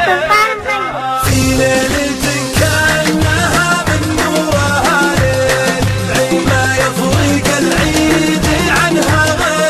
في ليلة كأنها من نورها ليل العيد ما يفرق العيد عنها غير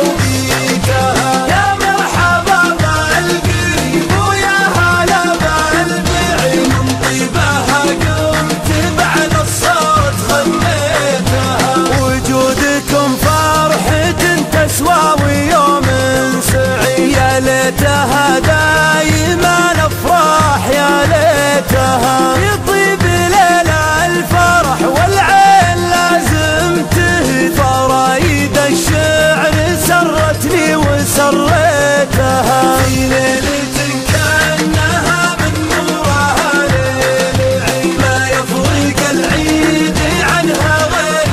توقيتها. يا مرحبا بالقريب ويا هلا بالبعيد من طيبها قمت بعد الصوت غنيتها. وجودكم فرحة تسوى ويوم سعيد يا ليتها دايما افراح يا ليتها. يطيب ليلة الفرح والعين لازم تهدى فرايد الشعر سرتني وسريتها. في ليلة كأنها من نورها ليل العيد ما يفرق العيد عنها غير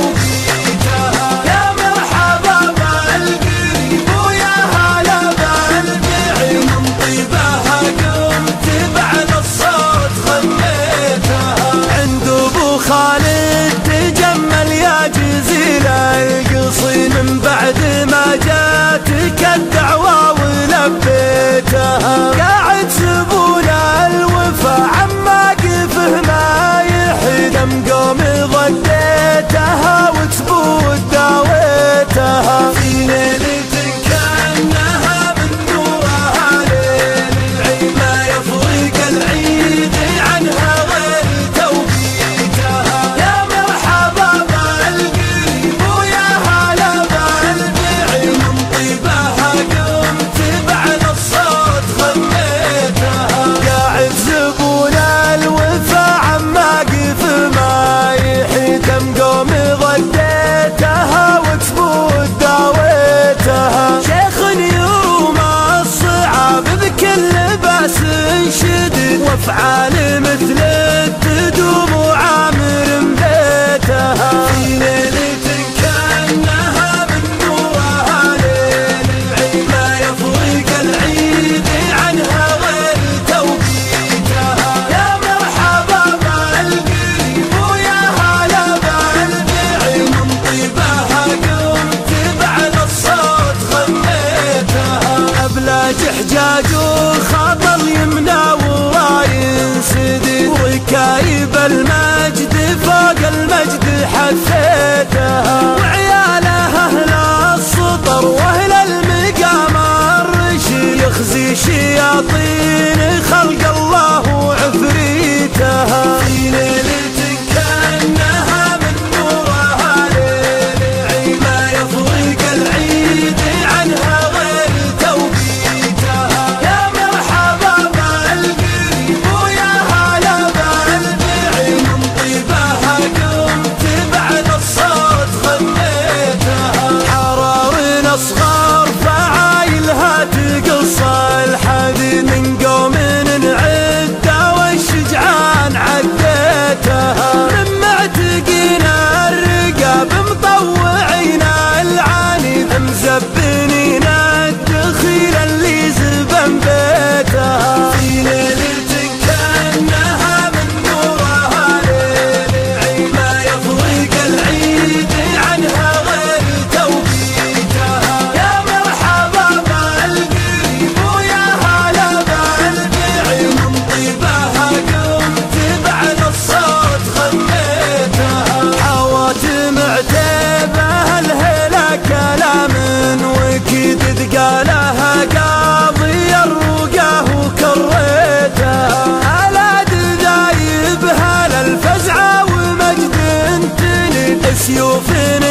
توقيتها. يا مرحبا بالقريب ويا هلا بالبعيد من طيبها قمت بعد الصوت غنيتها. عند ابو خالد تجمل يا جزيل القصيد من بعد ما جاتك الدعوة ولبيتها. قاعد سبول الوفا عما قفه ما يحدم قومي ضديتها وتبود داويتها. في ليلة كأنها من نورها ليل العيد ما يفرق العيد عنها غير توقيتها. يا مرحبا بالقريب ويا هلا بالبعيد من طيبها قمت بعد الصوت غنيتها. قاعد زبون الوفا عما قف ما يحتم قومي ضديتها وتبود داويتها. شيخ يروم الصعاب بكل باس شديد وافعال مثل التدوم وعامر بيتها. في ليلة كأنها من نورها ليل العيد ما يفرق العيد عنها غير توقيتها. يا مرحبا بالقريب ويا هلا بالبعيد من طيبها قمت بعد الصوت غنيتها. أبلاج حجاج وخطل يمنى وراين سديد وركايب المجد فوق المجد حثيتها. وعيالها أهل السطر وأهل المقام الرشيد يخزي شياطين خلق الله وعفريتها. في ليلة كأنها من نورها ليل العيد ما يفرق العيد عنها غير توقيتها. يا مرحبا بالقريب ويا هلا بالبعيد من طيبها قمت بعد الصوت غنيتها. حرار اصغر فعايلها تقص الحديد من قوم نعده والشجعان عديتها. من معتقين الرقاب مطوعين العنيد مزبنين الدخيل اللي زبن بيتها. في ليلة كأنها من نورها ليل العيد ما يفرق العيد عنها غير توقيتها. يا مرحبا بالقريب ويا هلا بالبعيد من طيبها قمت بعد الصوت غنيتها. حواتم عتيبه الهلا كلام وكدد قالها قاضي الرقاه وكريتها. الاد ذايبها للفزعه ومجد تلد سيوف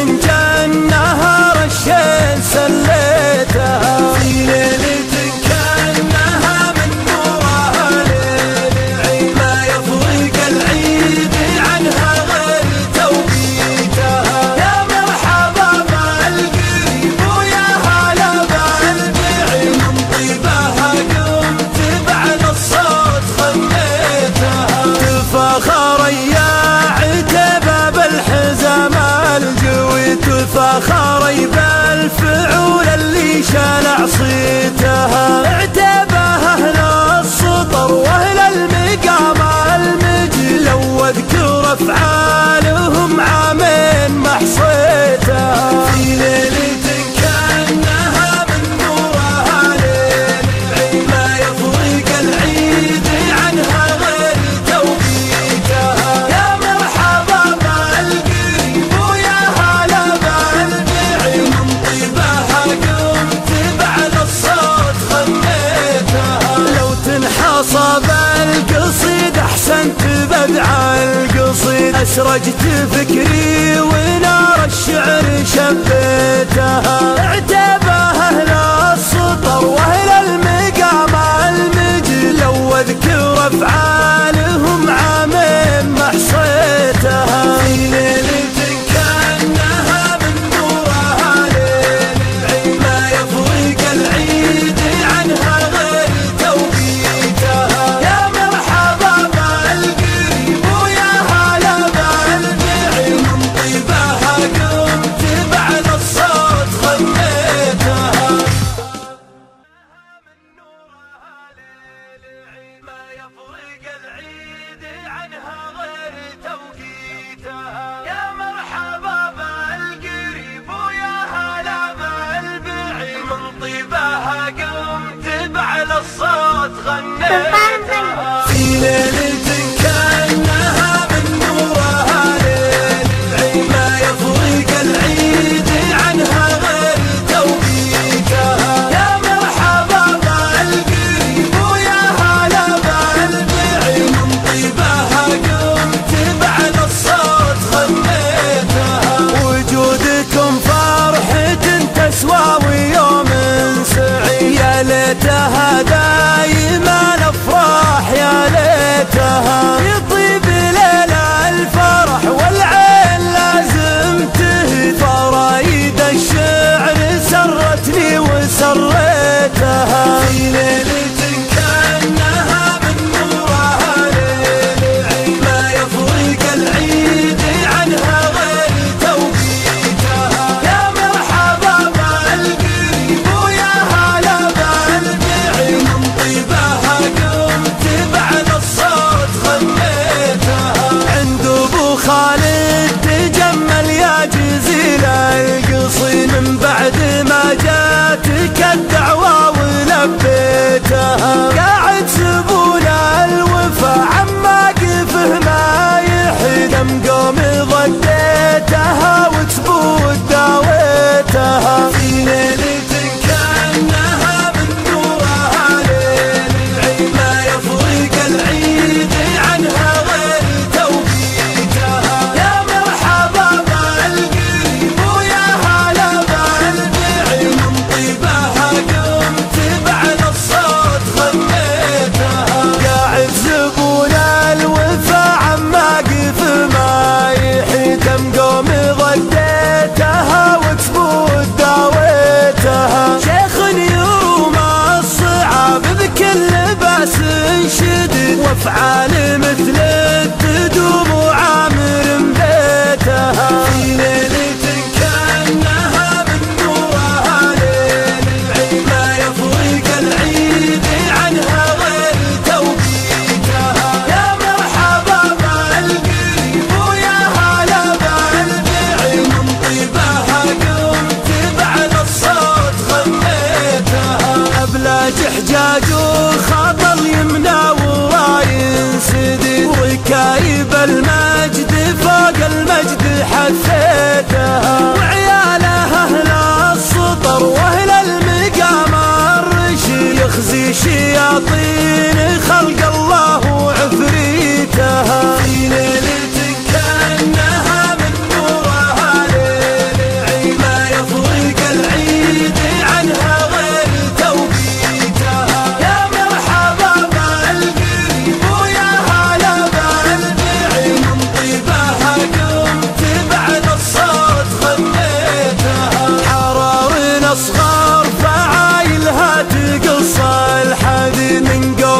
جنها رشين سليتها. في ليلة كأنها من نورها ليل العيد ما يفرق العيد عنها غير توقيتها. يا مرحبا بالقريب ويا هلا بالبعيد من طيبها قمت بعد الصوت غنيتها. تفاخر يا عتبة بالحزام الجوي تفاخر بالفعول اللي شال عصيتها. اعتبه اهل السطر واهل المقام المجد لو اذكر افعالهم عامين ما حصيتها. في ليلة كأنها من نورها ليل العيد ما يفرق العيد زوجت فكري ونار الشعر شبيتها. اعتباه أهل السطر وأهل المقام المجد لو أذكر أفعالهم عامين ما حصيتها. في ليلة كأنها من نورها ليل العيد ما يفرق العيد عنها غير توقيتها. يا مرحبا بالقريب ويا هلا بالبعيد من طيبها قمت بعد الصوت غنيتها. من نورها ليل العيد ما يفرق العيد عنها غير توقيتها. يا مرحبا بالقريب ويا هلا بالبعيد من طيبها قمت بعد الصوت غنيتها. في ليلة كأنها من نورها ليل العيد ما يفرق العيد عنها غير توقيتها. يا مرحبا بالقريب ويا هلا بالبعيد من طيبها قمت بعد الصوت غنيتها. وجودكم فرحة تسوى ويوم سعيد يا ليتها دايما الافراح يا ليتها. يطيب ليلة الفرح والعين لازم تهدى فرايد الشعر سرتني وسريتها. في ليلة كأنها من نورها ليل العيد ما يفرق العيد عنها غير توقيتها. يا مرحبا بالقريب ويا هلا بالبعيد من طيبها قمت بعد الصوت غنيتها. عند ابو خالد تجمل يا جزيل القصيد من بعد ما جاتك الدعوة ولبيتها. قاعد سبول الوفا عما قفه ما يحدم قومي ضديتها وتبود داويتها. في ليلة كأنها من نورها ليل العيد ما يفرق العيد عنها غير توقيتها. يا مرحبا بالقريب ويا هلا بالبعيد من طيبها قمت بعد الصوت غنيتها. قاعد زبون الوفا عما قف ما يحتم قومي ضديتها وتبود داويتها. شيخ يوم الصعاب بكل باس شدد وافعال مثل التدوم وعامر بيتها. في ليلة كأنها من نورها ليل العيد ما يفرق العيد عنها غير توقيتها. يا مرحبا بالقريب ويا هلا بالبعيد من طيبها قمت بعد الصوت غنيتها. أبلاج حجاج وخطل يمنى وراين سدد وركايب المجد فوق المجد حثيتها. وعيالها أهل السطر وأهل المقام الرشد يخزي شياطين خلق الله وعفريتها. في ليلة كأنها من نورها ليل العيد ما يفرق العيد عنها غير توقيتها. يا مرحبا بالقريب ويا هلا بالبعيد من طيبها قمت بعد الصوت غنيتها. حرار اصغر فعايلها تقص الحديد من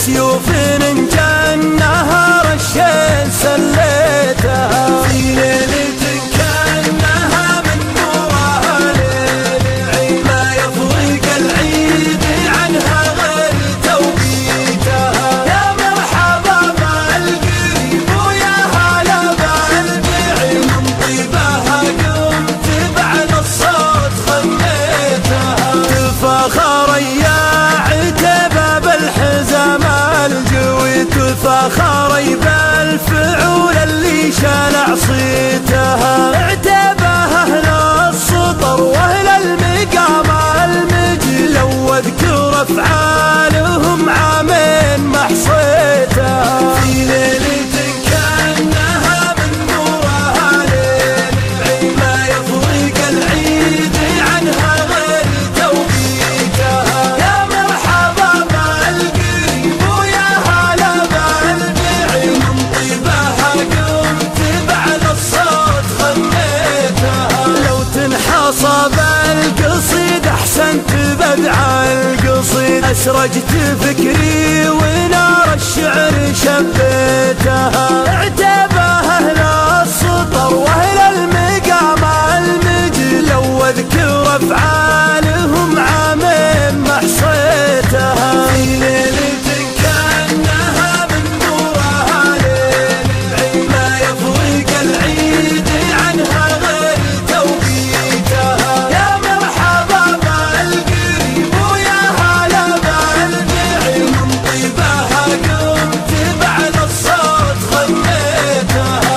بسيوف جنها رشيت سليتها في ليلة كأنها من نورها ليل ما يفرق العيد عنها غير توقيتها يا مرحبا بالقريب ويا هلا بالبعيد من طيبها قمت بعد الصوت خليتها تفاخر يا عتبة بالحزام الجوي تفاخر بالفعول اللي شالع صيتها اعتبه اهل السطر واهل المقام المجل لو اذكر افعالهم عامين ما حصيتها في ليلة كأنها من نورها ليل ما يفرق العيد عنها غير توقيتها يا مرحبا بالقريب ويا هلا بالبعيد من طيبها قمت بعد الصوت خليتها لو تنحصب القصيد احسنت بدع القصيد اسرجت فكري ونار الشعر شبيتها اعتبه اهل السطر واهل المقام المجل لو اذكر افعالهم عامين ما حصيتها في ليلة كأنها من نورها ليل ما يفرق العيد عنها غير توقيتها يا مرحبا بالقريب ويا هلا بالبعيد من طيبها قمت بعد الصوت خليتها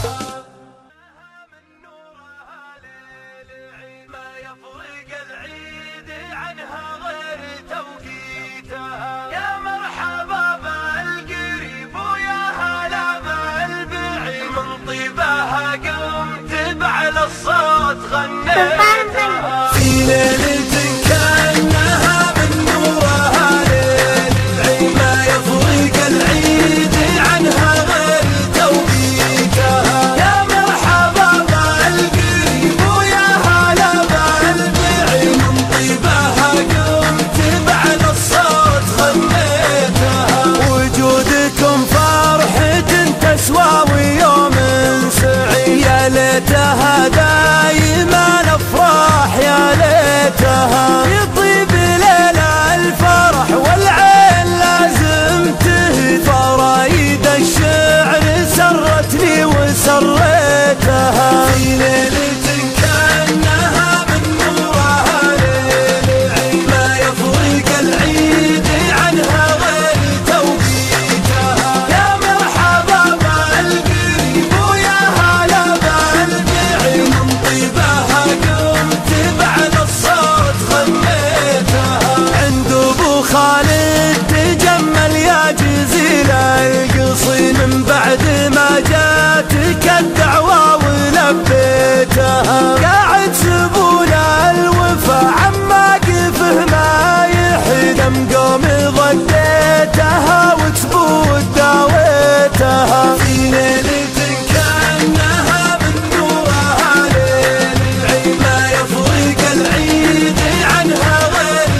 من نورها ليل ما يفرق العيد عنها غير توقيتها يا مرحبا بالقريب ويا هلا بالبعيد من طيبها قمت بعد الصوت غنيتها في ليلة كأنها من نورها ليل ما يفرق العيد عنها غير توقيتها يا مرحبا بالقريب ويا هلا بالبعيد من طيبها قمت بعد الصوت غنيتها وجودكم فرحة تسوى ويوم سعيد يا ليتها دايما افراح يا ليتها يطيب ليلة الفرح والعين لازم تهدى فرايد الشعر سرتني وسريتها في ليلة كأنها من نورها ليل ما يفرق العيد عنها غير توقيتها يا مرحبا بالقريب ويا هلا بالبعيد من طيبها قمت بعد الصوت خليتها عند ابو خالد تجمل يا جزيل القصيد من بعد ما جاتك الدعوة ولبيتها قاعد سبول الوفا عما قفه ما يحدم قومي ضديتها وتبود داويتها في ليلة كأنها من نورها ليل ما يفرق العيد عنها غير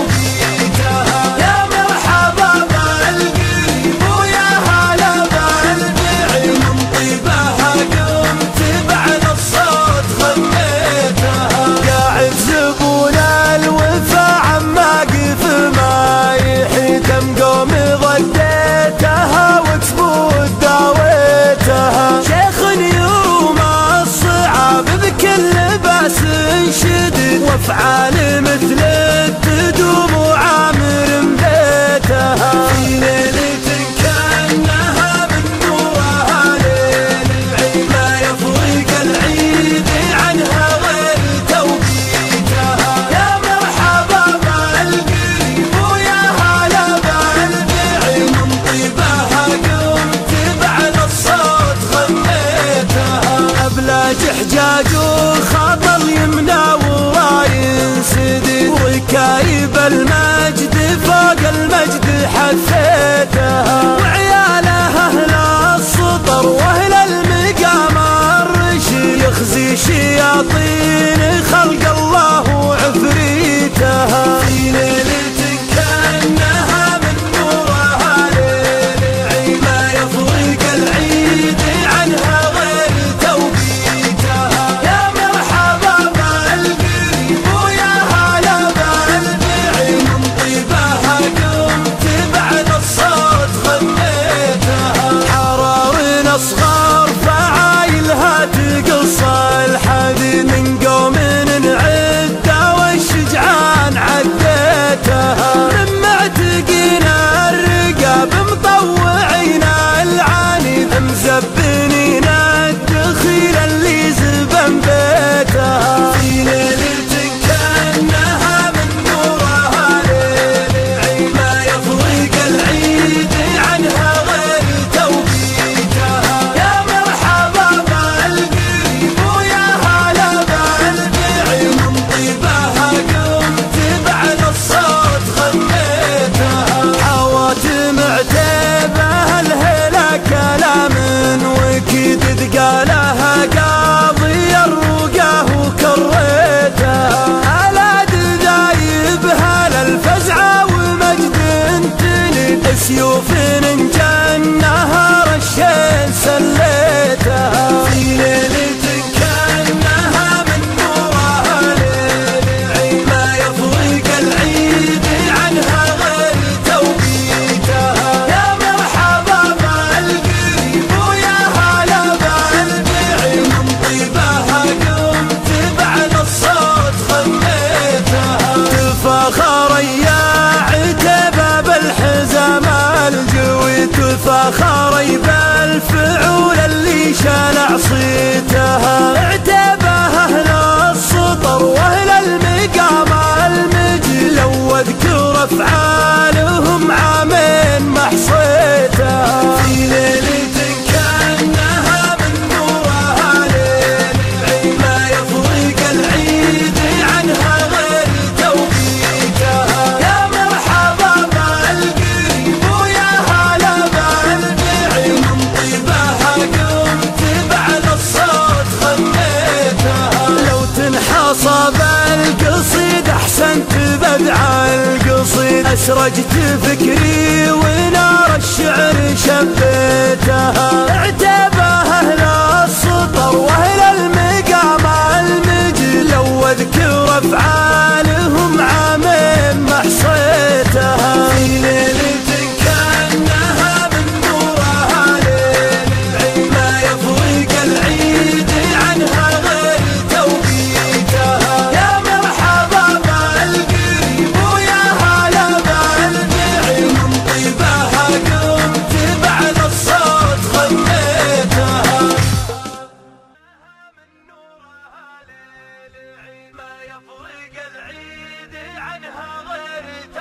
توقيتها يا مرحبا بالقريب ويا هلا بالبعيد من طيبها قمت بعد الصوت خليتها قاعد زبون الوفا عما قف ما يحيدم قومي ضديتها وتبود داويتها شيخ يوم الصعاب بكل باس شديد وافعال مثل التدوم وعامر بيتها في ليلة كأنها من نورها ليل ما يفرق العيد عنها غير توقيتها يا مرحبا بالقريب ويا هلا بالبعيد من طيبها قمت بعد الصوت خليتها أبلاج حجاج وخطل يمنى وراين سديد وكايب المجد فوق المجد حثيتها وعيالها اهل السطر واهل المقام الرشيد يخزي شياطين خلق الله وعفريتها في ليلة كأنها من نورها بسيوف جنها رشين سليتها في ليلة كأنها من نورها ليل ما يفرق العيد عنها غير توقيتها يا مرحبا بالقريب ويا هلا بالبعيد من طيبها قمت بعد الصوت خليتها تفاخر يا عتبة بالحزام الجوي تفاخر بالفعول اللي شال عصيتها اعتبها اهل السطر واهل المقام المجل واذكر افعالهم عامين ما حصيتها في ليلة كأنها من نورها ليل ما يفرق العيد عنها غير توقيتها يا مرحبا بالقريب ويا هلا بالبعيد من طيبها قمت بعد الصوت خليتها لو تنحصى بالقصيد احسنت بدع القصيد اسرجت فكري ونار الشعر شبيتها اعتبها اهل السطر واهل المقام المجل واذكر افعالهم عامين ما حصيتها في ليلة كأنها من نورها ليل ما يفرق العيد عنها غير توقيتها يا مرحبا بالقريب ويا هلا بالبعيد من طيبها قمت بعد الصوت خليتها من نورها ليل ما يفرق العيد عنها غير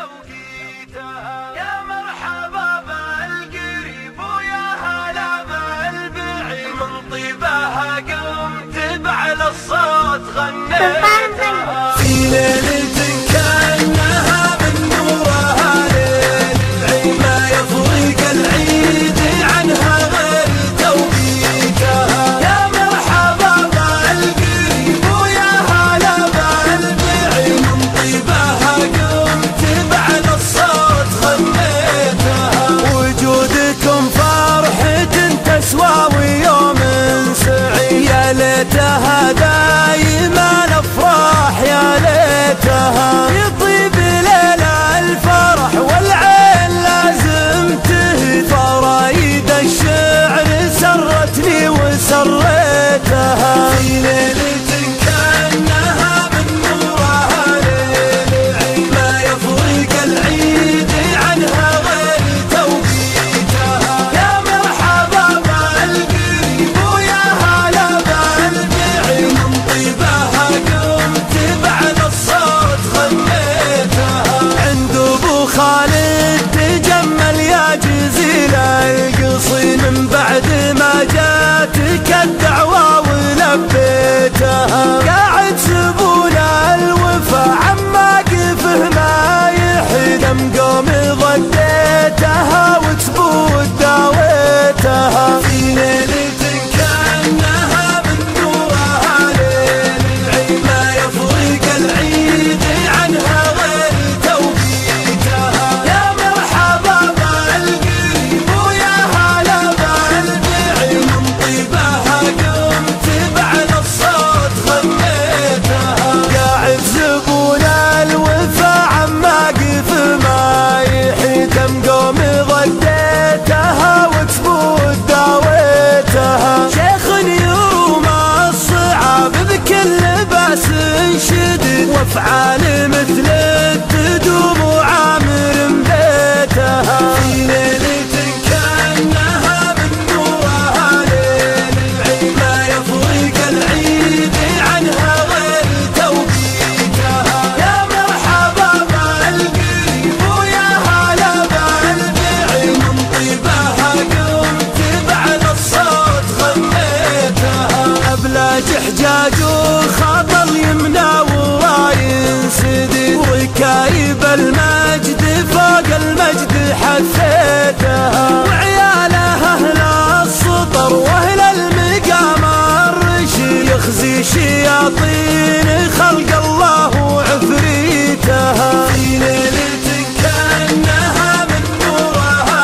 توقيتها يا مرحبا بالقريب ويا هلا بالبعيد من طيبها قمت بعد الصوت غنيتها في ليلة كأنها من نورها ليل ما يفرق العيد عنها غير توقيتها يا مرحبا بالقريب ويا هلا بالبعيد من طيبها قمت بعد الصوت غنيتها وجودكم فرحة تسوى ويوم سعيد يا ليتها دايما افراح يا ليتها يطيب ليلة الفرح والعين لازم تهدى فرايد الشعر سرتني وسريتها في ليلة كأنها من نورها ليل ما يفرق العيد عنها غير توقيتها يا مرحبا بالقريب ويا هلا بالبعيد من طيبها قمت بعد الصوت خليتها عند ابو خالد تجمل يا جزيل القصيد من بعد ما جاتك الدعوة ولبيتها قاعد سبول الوفا عما قفه ما يحدم قومي ضديتها وتبود داويتها في ليلة كأنها من نورها ليل ما يفرق العيد عنها غير توقيتها يا مرحبا بالقريب ويا هلا بالبعيد من طيبها قمت بعد الصوت خليتها قاعد زبون الوفا عما قف ما يحيدم قومي ضديتها وتبود داويتها شيخ يروم الصعاب بكل باس شديد وافعال مثل التدوم وعامر بيتها في ليلة كأنها من نورها ليل ما يفرق العيد عنها غير توقيتها يا مرحبا بالقريب ويا هلا بالبعيد من طيبها قمت بعد الصوت خليتها أبلاج حجاج وخطل يمنى وراين سديد وركايب المجد فوق المجد حثيتها وعيالها اهل السطر واهل المقام الرشيد يخزي شياطين خلق الله وعفريتها في ليلة كأنها من نورها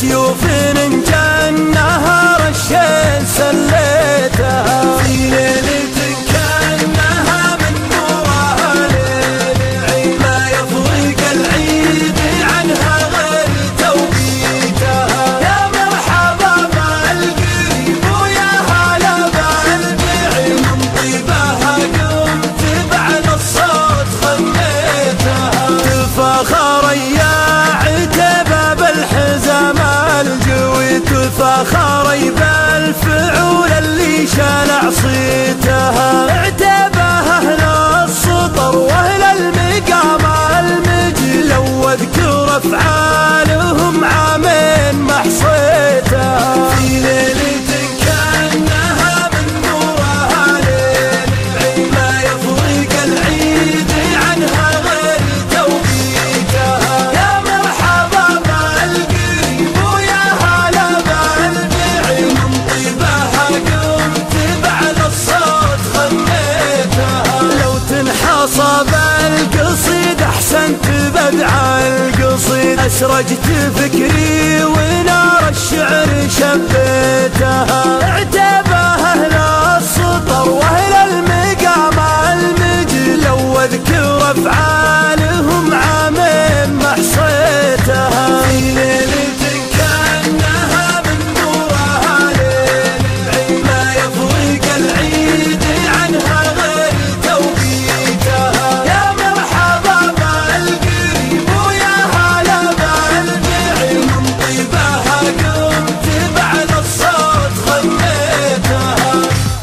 بسيوف كأنها رشين سليتها في ليلة كأنها من نورها ليل ما يفرق العيد عنها غير توقيتها يا مرحبا بالقريب ويا هلا بالبعيد من طيبها قمت بعد الصوت خليتها تفاخر يا عتبة بالحزام الجوي تفاخر بالفعول اللي شال عصيتها اعتبه أهل السطر وأهل المقام المجل واذكر أفعالهم عامين ما حصيتها في ليلة كأنها من نورها ليل ما يفرق العيد عنها غير توقيتها يا مرحبا بالقريب ويا هلا بالبعيد من طيبها قمت بعد الصوت خليتها لو تنحصى بالقصيد احسنت بدع القصيد اسرجت فكري ونار الشعر شبيتها اعتبه اهل السطر واهل المقام المجل واذكر افعالهم عامين ما حصيتها في ليلة كأنها من نورها ليل ما يفرق العيد عنها غير توقيتها يا مرحبا بالقريب ويا هلا بالبعيد من طيبها قمت بعد الصوت خليتها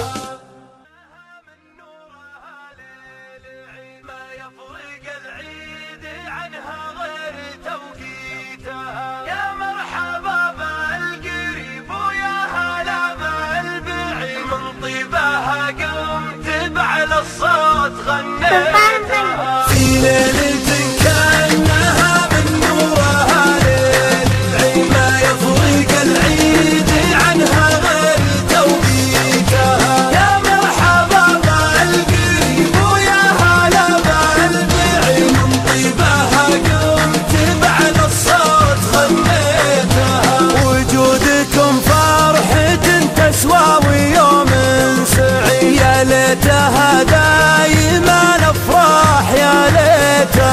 من نورها ليل ما يفرق العيد عنها غير توقيتها يا مرحبا بالقريب ويا هلا بالبعيد من طيبها قمت بعد الصوت غنيتها في ليلة كأنها من نورها ليل ما يفرق العيد عنها غير توقيتها يا مرحبا بالقريب ويا هلا بالبعيد من طيبها قمت بعد الصوت غنيتها وجودكم فرحة تسوى ويوم سعيد يا ليتها دايما افراح يا ليتها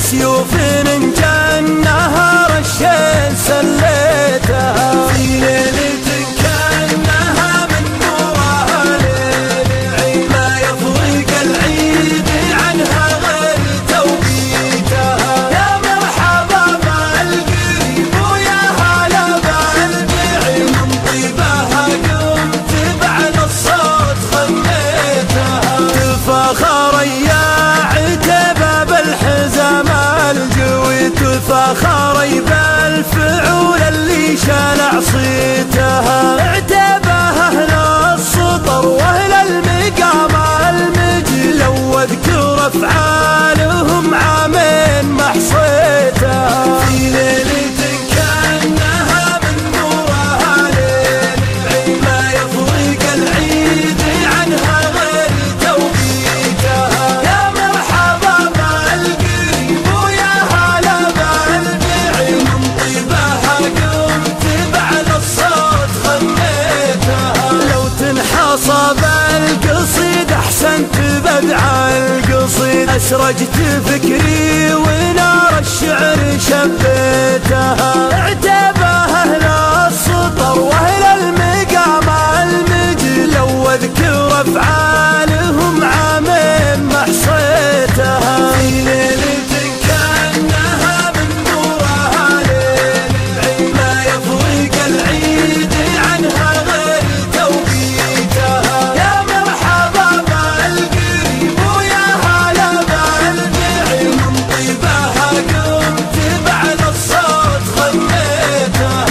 سيوف كأنها رشين سليتها في ليلة كأنها من نورها ليل العيد ما يفرق العيد عنها غير توقيتها يا مرحبا بالقريب ويا هلا بالبعيد من طيبها قمت بعد الصوت خليتها تفاخر يا عتبة بالحزام الجوي تفاخر بالفعول اللي شال عصيتها اعتبها اهل السطر واهل المقام المجد لو اذكر افعالهم عامين ما حصيتها في ليلة كأنها من نورها ليل العيد ما يفرق العيد عنها غير توقيتها يا مرحبا بالقريب ويا هلا بالبعيد من طيبها قمت بعد الصوت خليتها لو تنحصى بالقصيد احسنت بدع القصيد اسرجت فكري ونار الشعر شبيتها اعتبها اهل السطر واهل المقام المجد لو اذكر افعالهم عامين ما حصيتها في ليلة كأنها من نورها ليل العيد ما يفرق العيد عنها غير توقيتها يا مرحبا بالقريب ويا هلا بالبعيد من طيبها قمت بعد الصوت خليتها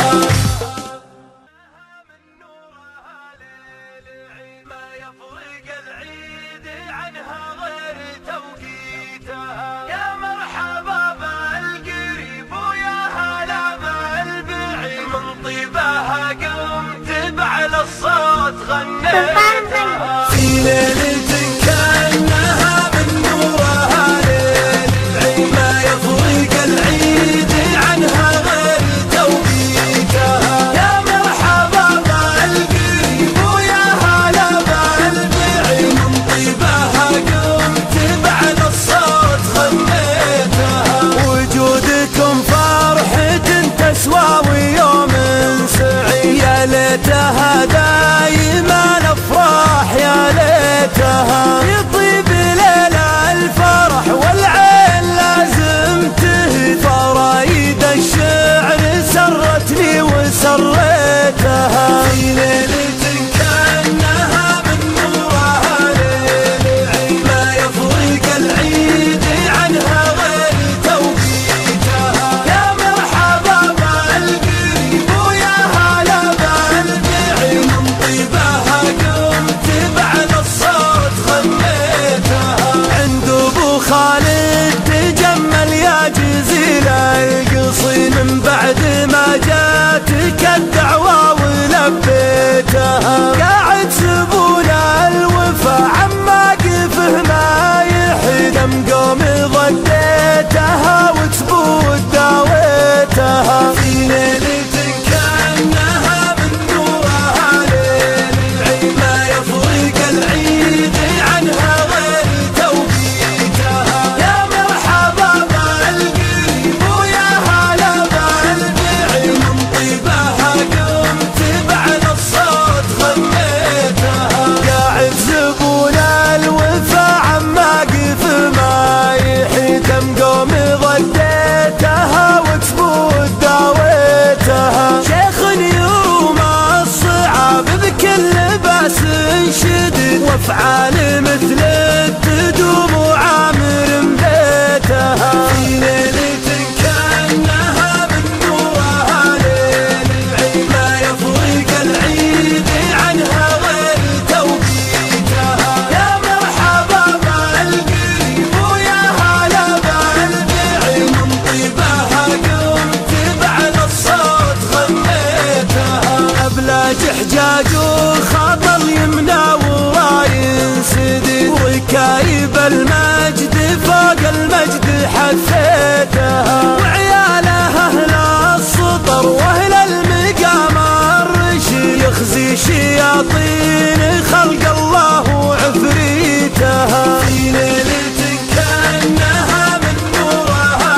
من نورها ليل العيد ما يفرق العيد عنها غير توقيتها يا مرحبا بالقريب ويا هلا بالبعيد من طيبها قمت بعد الصوت خليتها في ليلة كأنها من نورها ليل العيد ما يفرق العيد عنها غير توقيتها يا مرحبا بالقريب ويا هلا بالبعيد من طيبها قمت بعد الصوت خليتها وجودكم فرحة تسوى ويوم سعيد يا ليتها دايما افراح يا ليتها يطيب ليلة الفرح والعين لازم تهدى فرايد الشعر سرتني وسريتها في ليلة كأنها من نورها ليل العيد ما يفرق العيد عنها غير توقيتها يا مرحبا بالقريب ويا هلا بالبعيد من طيبها قمت بعد الصوت خليتها عند ابو خالد تجمل يا جزيل القصيد من بعد ما جاتك الدعوة ولبيتها قاعد سبول الوفا عما قفه ما يحدم قومي ضديتها وتبود داويتها في ليلة كأنها من نورها ليل العيد ما يفرق العيد عنها غير توقيتها يا مرحبا بالقريب ويا هلا بالبعيد من طيبها قمت بعد الصوت خليتها قاعد زبون الوفا عما قف ما يحيتم قومي ضديتها وتبود داويتها شيخ يروم الصعاب بكل باس شديد وافعال مثل التدوم وعامر بيتها في ليلة كأنها من نورها ليل العيد ما يفرق العيد عنها غير توقيتها يا مرحبا بالقريب ويا هلا بالبعيد من طيبها قمت بعد الصوت خليتها أبلاج حجاج وخطل يمنى وراين سديد وركايب المجد فوق المجد حثيتها وعيالها اهل السطر واهل المقام الرشيد يخزي شياطين خلق الله وعفريتها في ليلة كأنها من نورها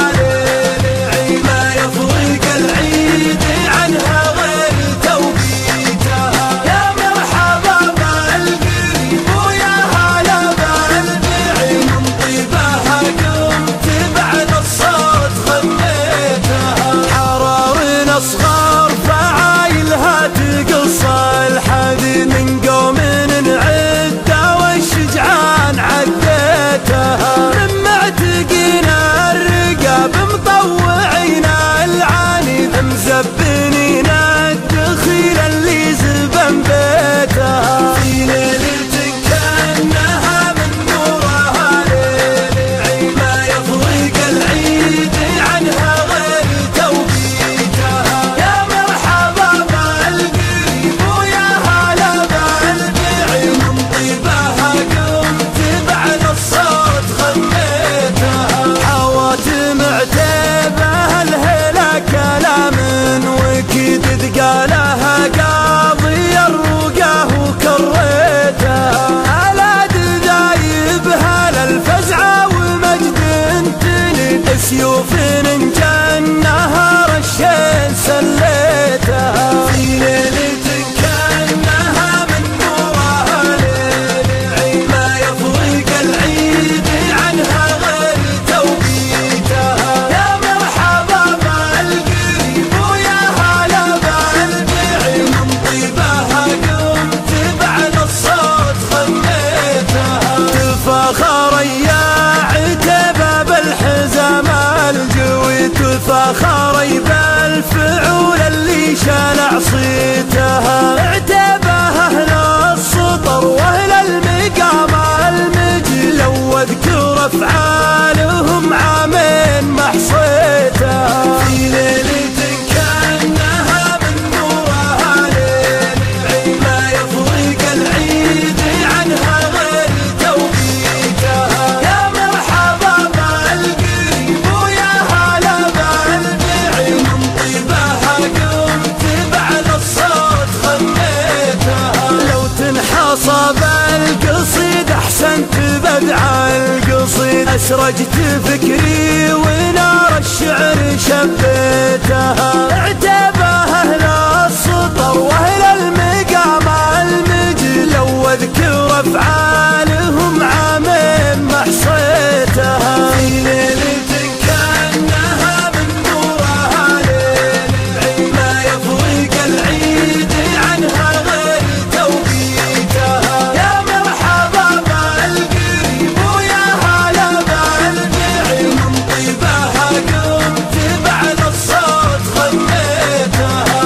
بسيوف جنها رشين سليتها في ليلة كأنها من نورها ليل ما يفرق العيد عنها غير توقيتها يا مرحبا بالقريب ويا هلا بالبعيد من طيبها قمت بعد الصوت خليتها تفاخر يا عتبة بالحزام الجوي تفاخر بالفعول اللي شالع صيتها اعتبها اهل السطر واهل المقام المجل لو اذكر افعالهم عامين ما حصيتها في ليلة كأنها من نورها ليل ما يفرق العيد عنها غير توقيتها يا مرحبا بالقريب ويا هلا بالبعيد من طيبها قمت بعد الصوت خليتها لو تنحصب القصيد احسنت بدع القصيد اسرجت فكري ونار الشعر شبيتها اعتبها اهل السطر واهل المقام المجل لو اذكر افعالهم عامين ما حصيتها في ليلة كأنها من نورها ليل ما يفرق العيد عنها غير توقيتها يا مرحبا بالقريب ويا هلا بالبعيد من طيبها قمت بعد الصوت خليتها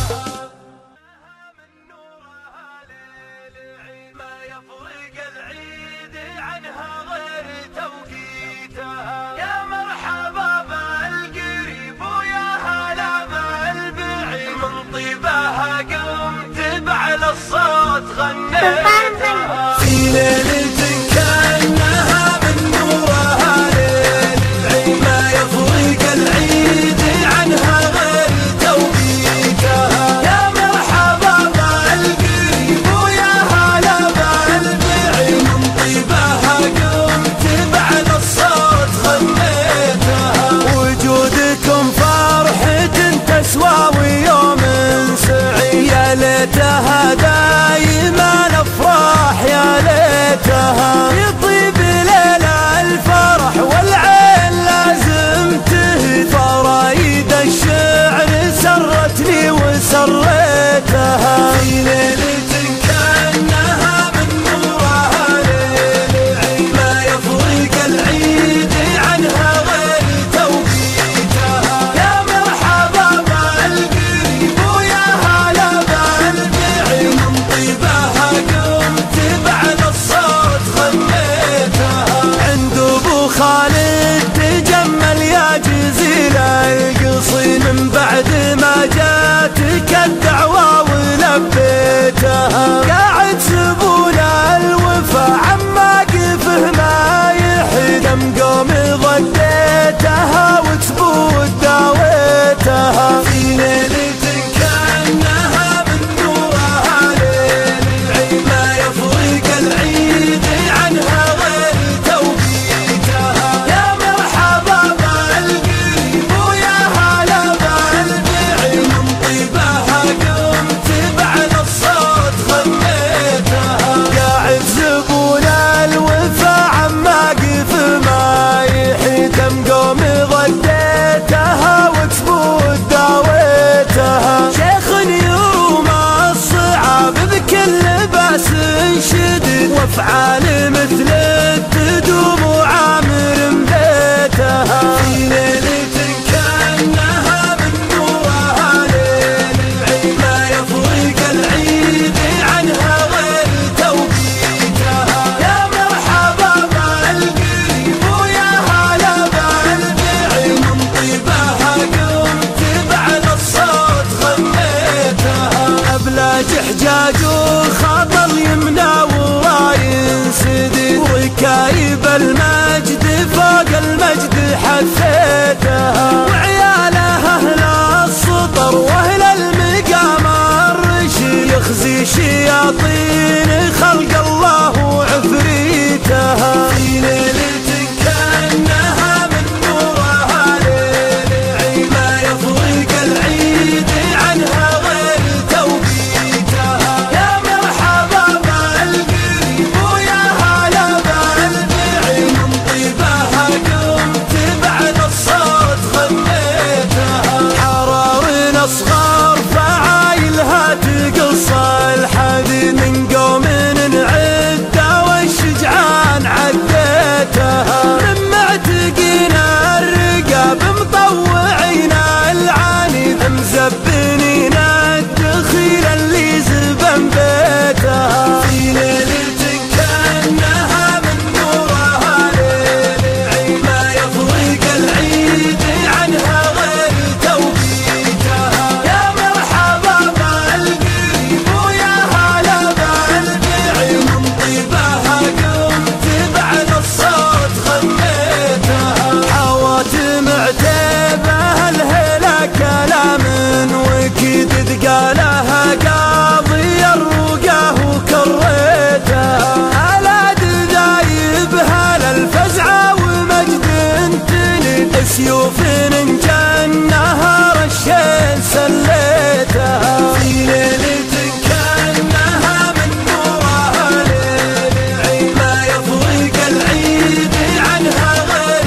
من نورها ليل ما يفرق العيد عنها غير توقيتها يا مرحبا بالقريب ويا هلا بالبعيد من طيبها قمت بعد الصوت خليتها في ليلة كأنها من نورها ليل ما يفرق العيد عنها غير توقيتها يا مرحبا بالقريب ويا هلا بالبعيد من طيبها قمت بعد الصوت خليتها وجودكم فرحة تسوى ويوم سعيد يا ليتها دايما افراح يا ليتها يطيب ليلة الفرح والعين لازم تهدى فرايد الشعر سرتني وسريتها في ليلة كأنها من نورها ليل ما يفرق العيد عنها غير توقيتها يا مرحبا بالقريب ويا هلا بالبعيد من طيبها قمت بعد الصوت خليتها عند ابو خالد تجمل يا جزيل القصيد من بعد ما جاتك الدعوة ولبيتها قاعد سبول الوفا عما قفه ما يحدم قومي ضديتها وتبود داويتها في ليلة كأنها من نورها ليل ما يفرق العيد عنها غير توقيتها يا مرحبا بالقريب ويا هلا بالبعيد من طيبها قمت بعد الصوت خليتها قاعد زبون الوفا عما قف ما يحتم قومي ضديتها وتبود داويتها شيخ يوم الصعاب بكل باس شديد وافعال مثل التدوم وعامر بيتها في ليلة كأنها من نورها ليل ما يفرق العيد عنها غير توقيتها يا مرحبا بالقريب ويا هلا بالبعيد من طيبها قمت بعد الصوت خليتها أبلاج حجاج وخطل يمنى وراين سديد عتيبه الهلا كلام وكيد قالها قاضي الرقاه وكريته على دايبها للفزعه ومجد تلي سيوف نجن نهر الشين سليتها في ليله كانها من نورها ليل ما يفرق العيد عنها غير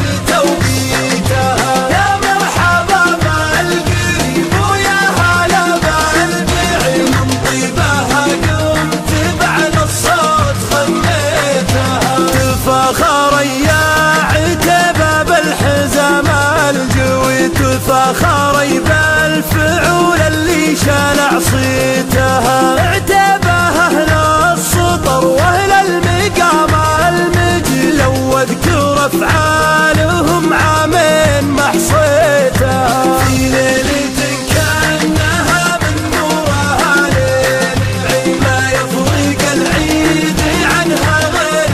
توقيتها يا مرحبا بالقريب ويا هلا بالبعيد من طيبها قمت بعد الصوت خليتها تفاخر يا عتيبه بالحزام الجوي تفاخر بالفعول اللي شال عصيتها عتيبه اهل السطر واهل المقام المجل واذكر افعالهم عامين ما حصيتها في ليله كانها من نورها ليل ما يفرق العيد عنها غير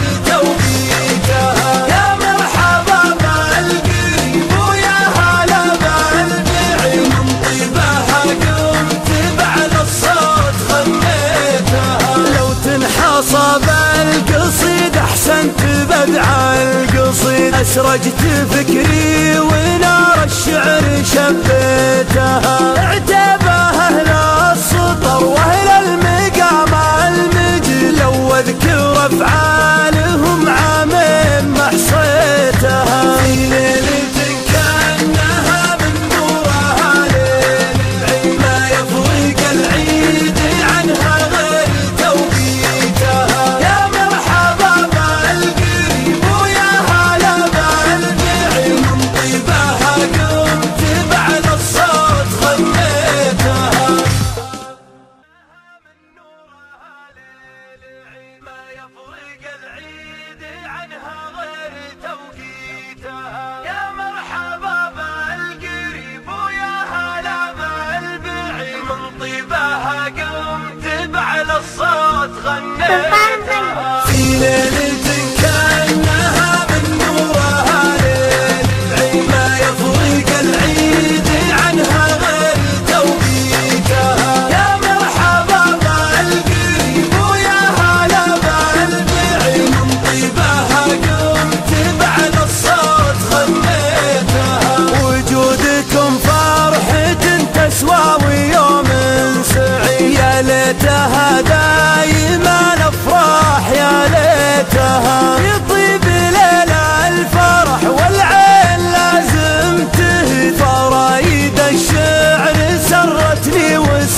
توقيتها يا مرحبا بالقريب ويا هلا بالبعيد من طيبها قمت بعد الصوت خليتها لو تنحصب القصيد احسنت بدع القصيد اسرجت فكري ونار الشعر شبيتها عتيبه اهل السطر واهل المقام المجل واذكر افعالهم عامين ما حصيتها في ليله كانها من نورها ليل ما يفرق العيد عنها غير توقيتها يا مرحبا بالقريب ويا هلا بالبعيد من طيبها قمت بعد الصوت خليتها من نورها ليل ما يفرق العيد عنها غير توقيتها يا مرحبا بالقريب ويا هلا بالبعيد من طيبها قمت بعد الصوت غنيتها في ليلة كانها من نورها ليل ما يفرق العيد عنها غير توقيتها يا مرحبا بالقريب ويا هلا بالبعيد من طيبها قمت بعد الصوت غنيتها وجودكم فرحة تسوى ويوم سعيد يا ليتها دايما افراح يا ليتها يطيب ليلة الفرح والعين لازم تهدى فرايد الشعر سرتني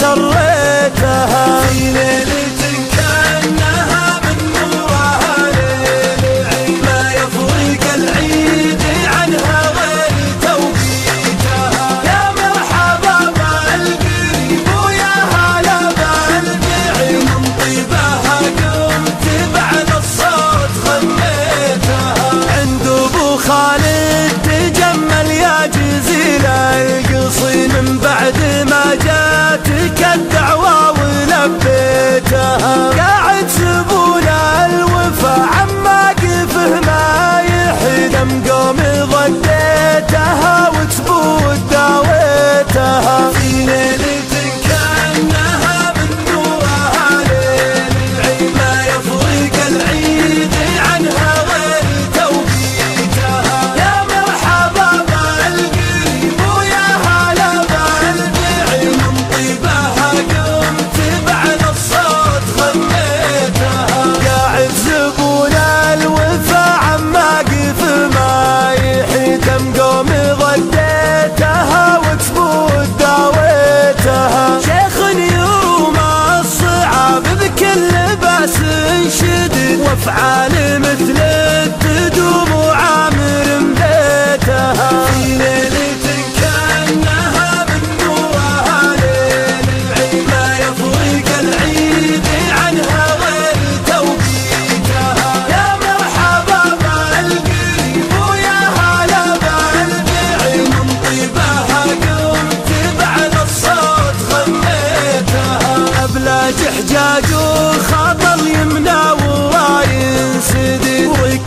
وسريتها في ليلة كانها من نورها ليل ما يفرق العيد عنها غير توقيتها يا مرحبا بالقريب ويا هلا بالبعيد من طيبها قمت بعد الصوت خليتها عند ابو خالد تجمل يا جزيل القصيد من بعد ما جاتك الدعوة ولبيتها قاعد سبون الوفا عما قفه ما يحلم قومي ضديتها وتبود داويتها في ليلة كانها من نورها ليل ما يفرق العيد عنها غير توقيتها يا مرحبا بالقريب ويا هلا بالبعيد من طيبها قمت بعد الصوت خليتها قاعد زبون الوفا عما قف ما يحيدم قومي ضديتها وتبود داويتها شيخ يروم الصعاب بكل باس شديد وافعال مثل التدوم وعامر بيتها في ليلة كانها من نورها ليل ما يفرق العيد عنها غير توقيتها يا مرحبا بالقريب ويا هلا بالبعيد من طيبها قمت بعد الصوت خليتها أبلاج حجاج وخط اليمنى وراين سديد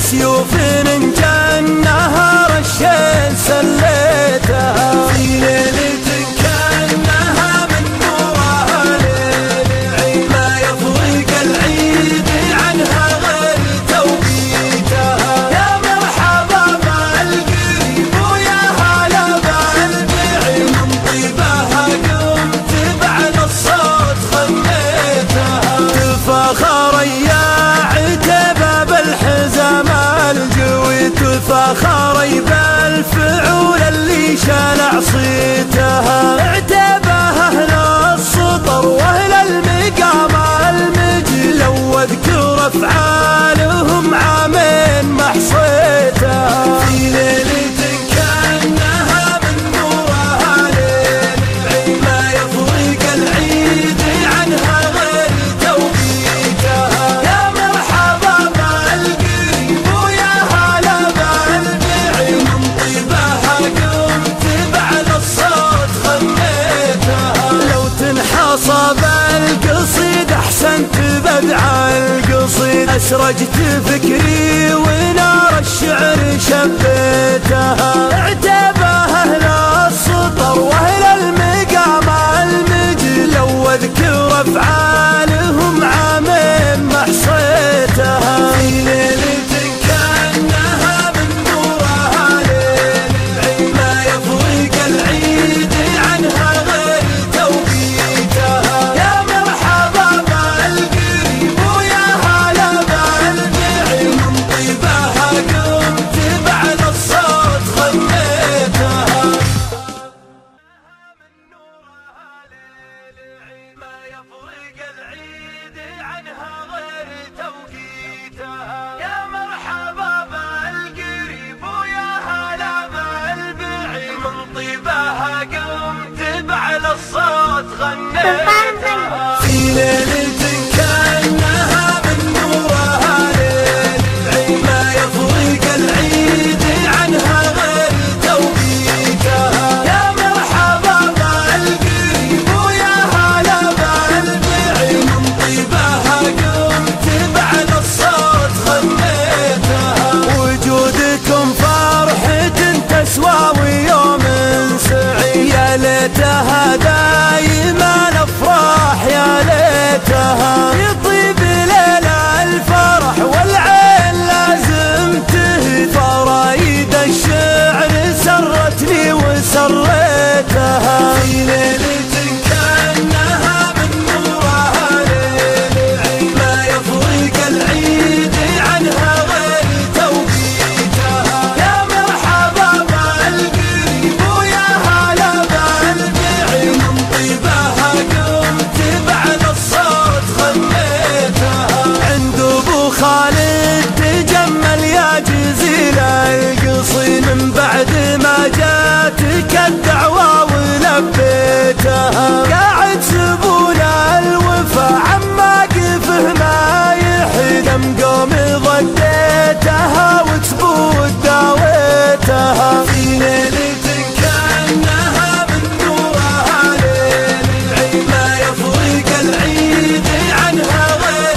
بسيوف جنها رشين سليتها في ليلة كأنها من نورها ليل ما يفرق العيد عنها غير توقيتها يا مرحبا بالقريب ويا هلا بالبعيد من طيبها قمت بعد الصوت خليتها تفاخر يا عتبة بالحزام الجوي تفاخر بالفعول اللي شال عصيتها اعتبها اهل السطر واهل المقام المجل واذكر افعالهم عامين ما حصيتها في ليلة كأنها من نورها ليل ما يفرق العيد عنها غير توقيتها يا مرحبا بالقريب ويا هلا بالبعيد من طيبها قمت بعد الصوت خليتها لو تنحصى بالقصيد احسنت بدع القصيد اسرجت فكري ونار الشعر شبيتها اعتبها اهل السطر واهل المقام المجل واذكر افعالهم عامين ما حصيتها في ليلة كأنها من نورها ليل ما يفرق العيد عنها غير توقيتها يا مرحبا بالقريب ويا هلا بالبعيد من طيبها قمت بعد الصوت خليتها من نورها ليل ما يفرق العيد عنها غير توقيتها يا مرحبا بالقريب ويا هلا بالبعيد من طيبها قمت بعد الصوت غنيتها في ليلة كأنها من نورها ليل ما يفرق العيد عنها غير توقيتها يا مرحبا بالقريب ويا هلا بالبعيد من طيبها قمت بعد الصوت غنيتها وجودكم فرحة تسوى ويوم سعي يا ليتها دايما افراح يا ليتها يطيب ليلة الفرح والعين لازم تهف فرايد الشعر سرتني وسريتها في ليلة كأنها من نورها ليل ما يفرق العيد عنها غير توقيتها يا مرحبا بالقريب ويا هلا بالبعيد من طيبها قمت بعد الصوت خليتها عند ابو خالد تجمل يا جزيل القصيد من بعد ما جاتك الدعوة ولبيتها قاعد سبول الوفا عما قفه ما يحلم قومي ضديتها وتبود داويتها في ليلة كأنها من نورها ليل ما يفرق العيد عنها غير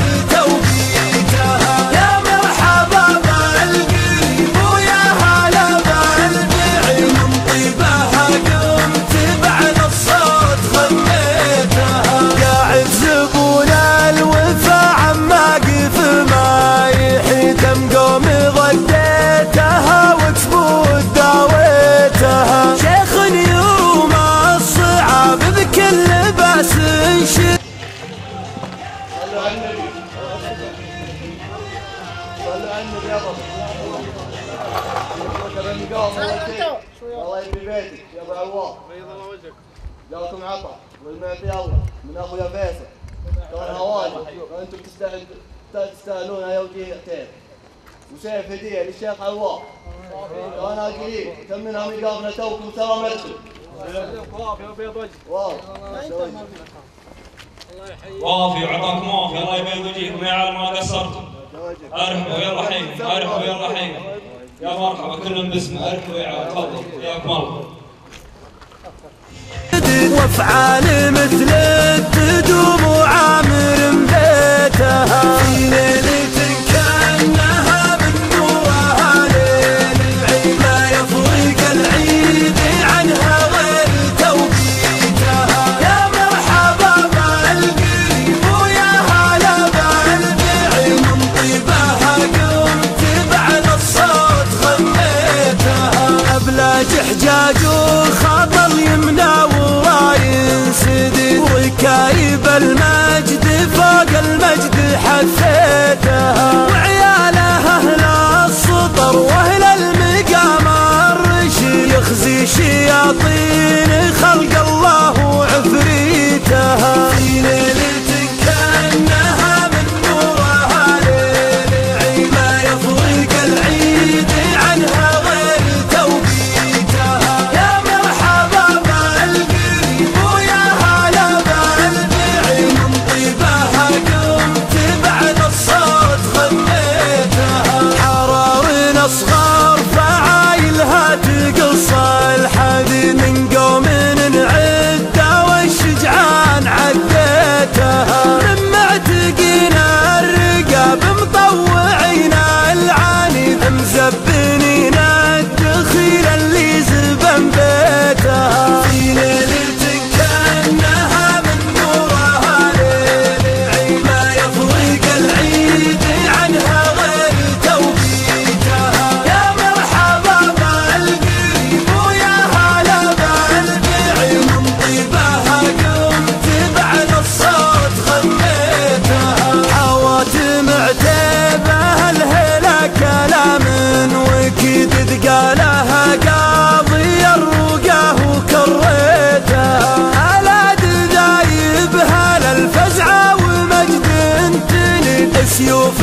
توقيتها يا مرحبا بالقريب ويا هلا بالبعيد من طيبها قمت بعد الصوت خليتها قاعد زبون الوفا عما قف ما يحيدم قومي ضديتها وتبود داويتها شيخ يوم الصعاب بكل لباس شيخ صلوا على النبي صلوا على النبي يا رب الله يبي بيتك يا ابو عوار بيض الله وجهك جاكم عطا والمعطي الله من اخويا فيصل كان هواجر وانتم تستاهلونها يا وجيهتين وسيف هديه للشيخ عوار كان قريب تمنها مقابنا توكم سلامتكم وافي وبيض وجهك واو وافي وعطاكم وافي الله يبيض وجهكم يا عالم ما قصرتم ارحبوا يلا حين ارحبوا يلا حين يا مرحبا كلهم باسم ارحبوا يا تفضل حياكم الله وافعال مثل التدوم وعامر بيتها في ليلة كأنها من نور الأصغر فعايلها تقص الحد من قوم نعده والشجعان عديتها من معتقين الرقاب مطوعين العاني مزبنين الدخيل اللي زبن بيتها في ليلة كأنها من نورها ليل عيما يفرق العيد عنها غير توقيتها يا مرحبا بالقريب ويا هلا بالبيع من طيبها قمت بعد الصوت غنيتها حوات معتبه الهلا كلام وكدد قالها قاضي الرقاه وكريتها على دايبها للفزعه ومجد تلد سيوف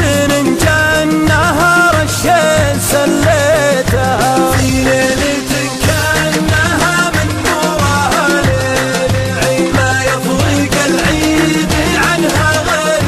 جنها رشين سليتها في ليلة كأنها من نورها ليل عيما يفرق العيد عنها غير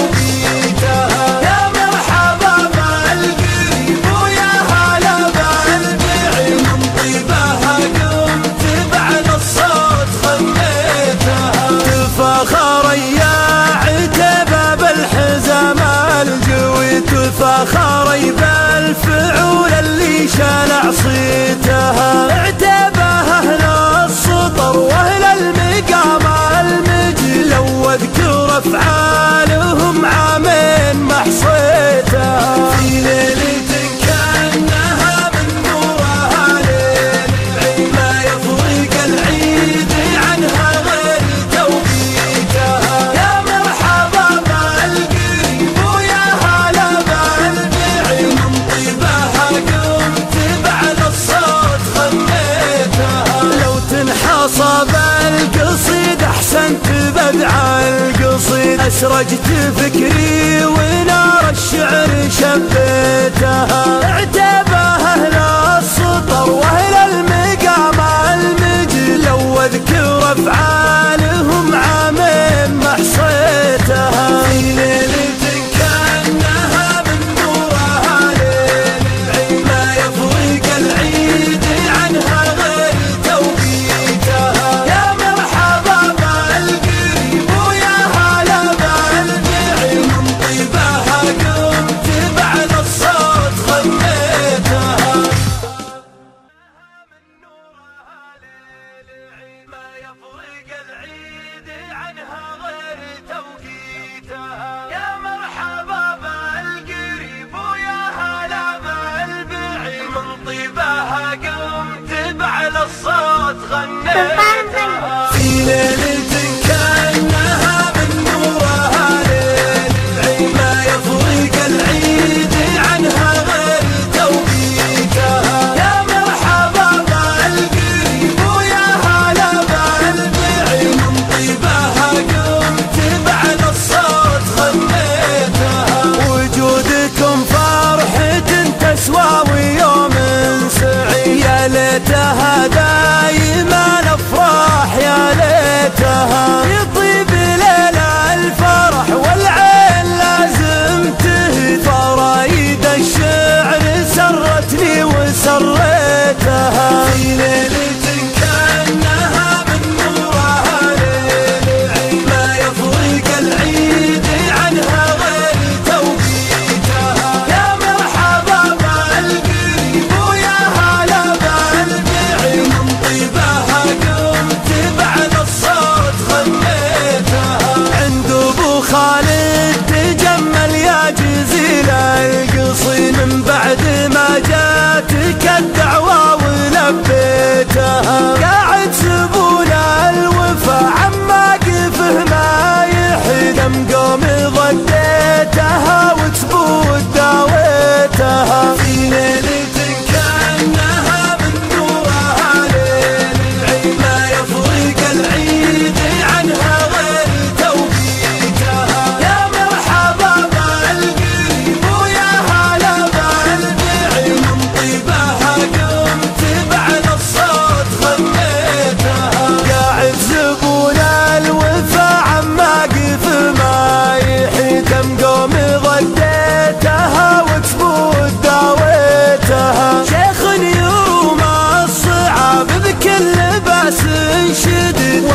توقيتها يا مرحبا بالقريب ويا هلا بالبيع من طيبها قمت بعد الصوت غنيتها تفاخر يا عتبه بالحزام الجوي تفاخر بالفعول اللي شالع صيتها اعتبه اهل السطر واهل المقام المجل واذكر افعالهم عامين ما حصيتها في ليلة كأنها من نورها ليل عيما يفرق العيد عنها غير توقيتها يا مرحبا بالقريب ويا هلا بالبيع من طيبها قمت بعد الصوت غنيتها لو تنحصب القصيد احسنت بدع القصيد اسرجت فكري ونار الشعر شبيتها اعتبه اهل السطر واهل المقام المجل واذكر افعالهم عامين ما حصيتها في ليلة كأنها من نورها ليل عيما يفرق العيد عنها غير توقيتها يا مرحبا بالقريب ويا هلا بالبيع من طيبها قمت بعد الصوت غنيتها من نورها ليل عيما يفرق العيد عنها غير توقيتها يا مرحبا بالقريب ويا هلا بالبيع من طيبها قمت بعد الصوت غنيتها في ليلة كأنها من نورها ليل عيما يفرق العيد عنها غير توقيتها يا مرحبا بالقريب ويا هلا بالبيع من طيبها قمت بعد الصوت غنيتها وجودكم فرحة تسوى ويوم سعيد يا ليتها دايما الافراح يا ليتها يطيب ليلة الفرح والعين لازم تهدى فرايد الشعر سرتني وسريتها في ليلة كأنها من نورها ليل عيما يفرق العيد عنها غير توقيتها يا مرحبا بالقريب ويا هلا بالبيع من طيبها قمت بعد الصوت غنيتها عند ابو خالد تجمل يا جزيل القصيد من بعد ما جاتك الدعوة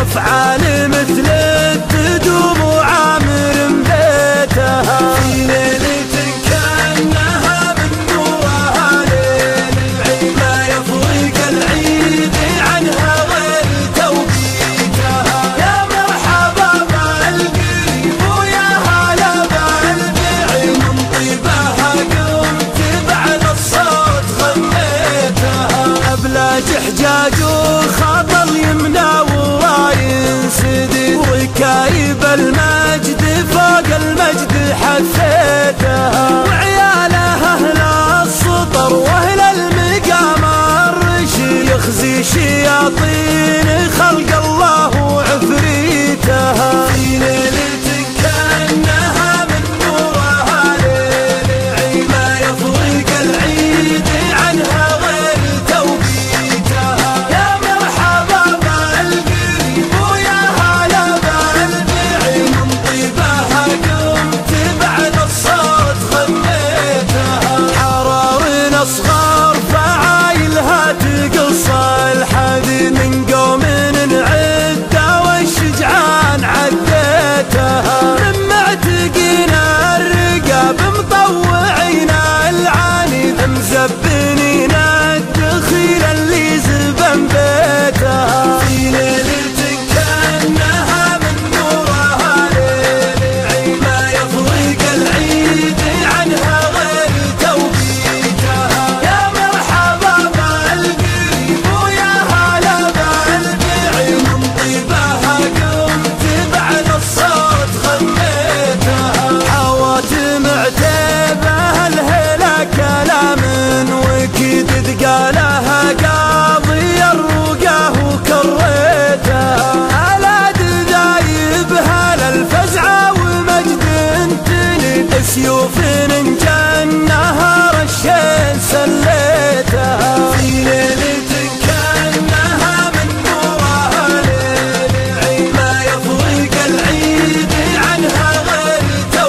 وافعال مثل التدوم وعامر بيتها في ليلة كأنها من نورها ليل العيد ما يفرق العيد عنها غير توقيتها يا مرحبا بالقريب ويا هلا بالبعيد من طيبها قمت بعد الصوت غنيتها أبلاج حجاج وخطل يمنى وراين سدي وركايب المجد فوق المجد حثيتها وعيالها أهل السطر وأهل المقام الرشي يخزي شياطين خلق الله وعفريتها في ليلة كأنها من نورها ليل العيد ما يفرق العيد عنها غير توقيتها يا مرحبا بالقريب ويا هلا بالبعيد من طيبها قمت بعد الصوت غنيتها حرارين أصغار فعايلها تقص الحديد من قوم نعده والشجعان عديتها من معتقين الرقاب مطوعين العاني مزبنين الدخيل اللي زبن بيتها في ليلة كأنها من نورها ليل العيد ما يفرق العيد عنها غير توقيتها يا مرحبا بالقريب ويا هلا بالبعيد من طيبها قمت بعد الصوت غنيتها حواتم عتيبها الهلا كلام وكدد قالها قاضي الرقاه وكريتها على دايبها للفزعة ومجد تلي سيوف جنها رشين سليتها في ليلة كأنها من نورها ليل العيد ما يفرق العيد عنها غير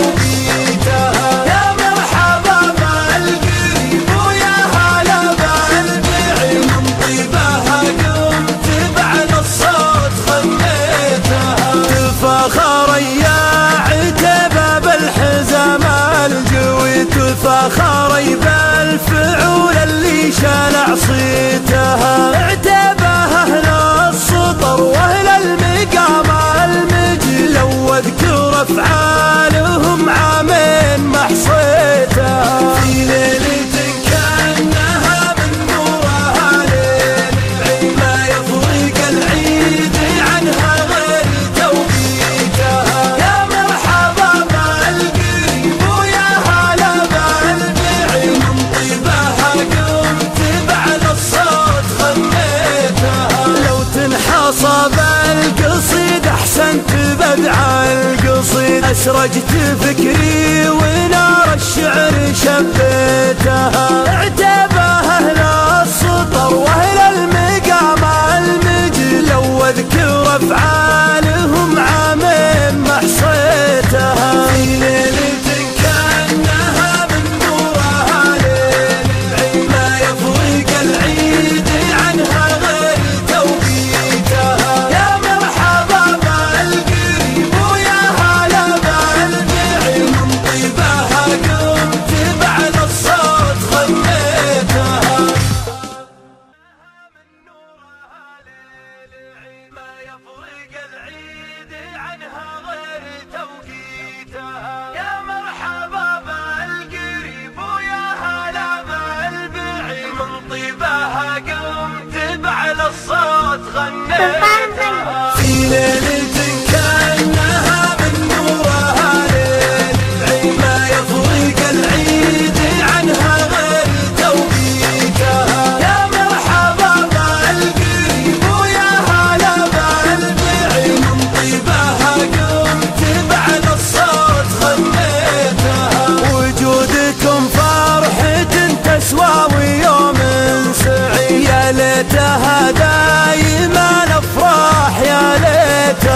توقيتها يا مرحبا بالقريب ويا هلا بالبعيد من طيبها قمت بعد الصوت غنيتها تفاخر يا عتبة بالحزام الجوي تفاخر بالفعول اللي شال عصيتها اعتبها أهل السطر وأهل المقام المجد لو اذكر افعالهم عامين ما حصيتها في ليلة كأنها من نورها ليل العيد ما يفرق العيد عنها غير توقيتها يا مرحبا بالقريب ويا هلا بالبعيد من طيبها قمت بعد الصوت غنيتها لو تنحصب القصيد احسنت بدع القصيد اسرجت فكري ونار الشعر شبيتها اعتبها أهل السطر وأهل المقام المجد لو اذكر افعالهم عامين ما حصيتها في ليلة كأنها من نورها ليل العيد ما يفرق العيد عنها غير توقيتها يا مرحبا بالقريب ويا هلا بالبعيد من طيبها قمت بعد الصوت غنيتها من نورها ليل العيد ما يفرق العيد عنها غير توقيتها يا مرحبا بالقريب ويا هلا بالبعيد من طيبها قمت بعد الصوت غنيتها في ليلة كأنها من نورها ليل العيد ما يفرق العيد عنها غير توقيتها يا مرحبا بالقريب ويا هلا بالبعيد من طيبها قمت بعد الصوت غنيتها وجودكم فرحة تسوى ويوم سعيد يا ليتها دايما افراح يا ليتها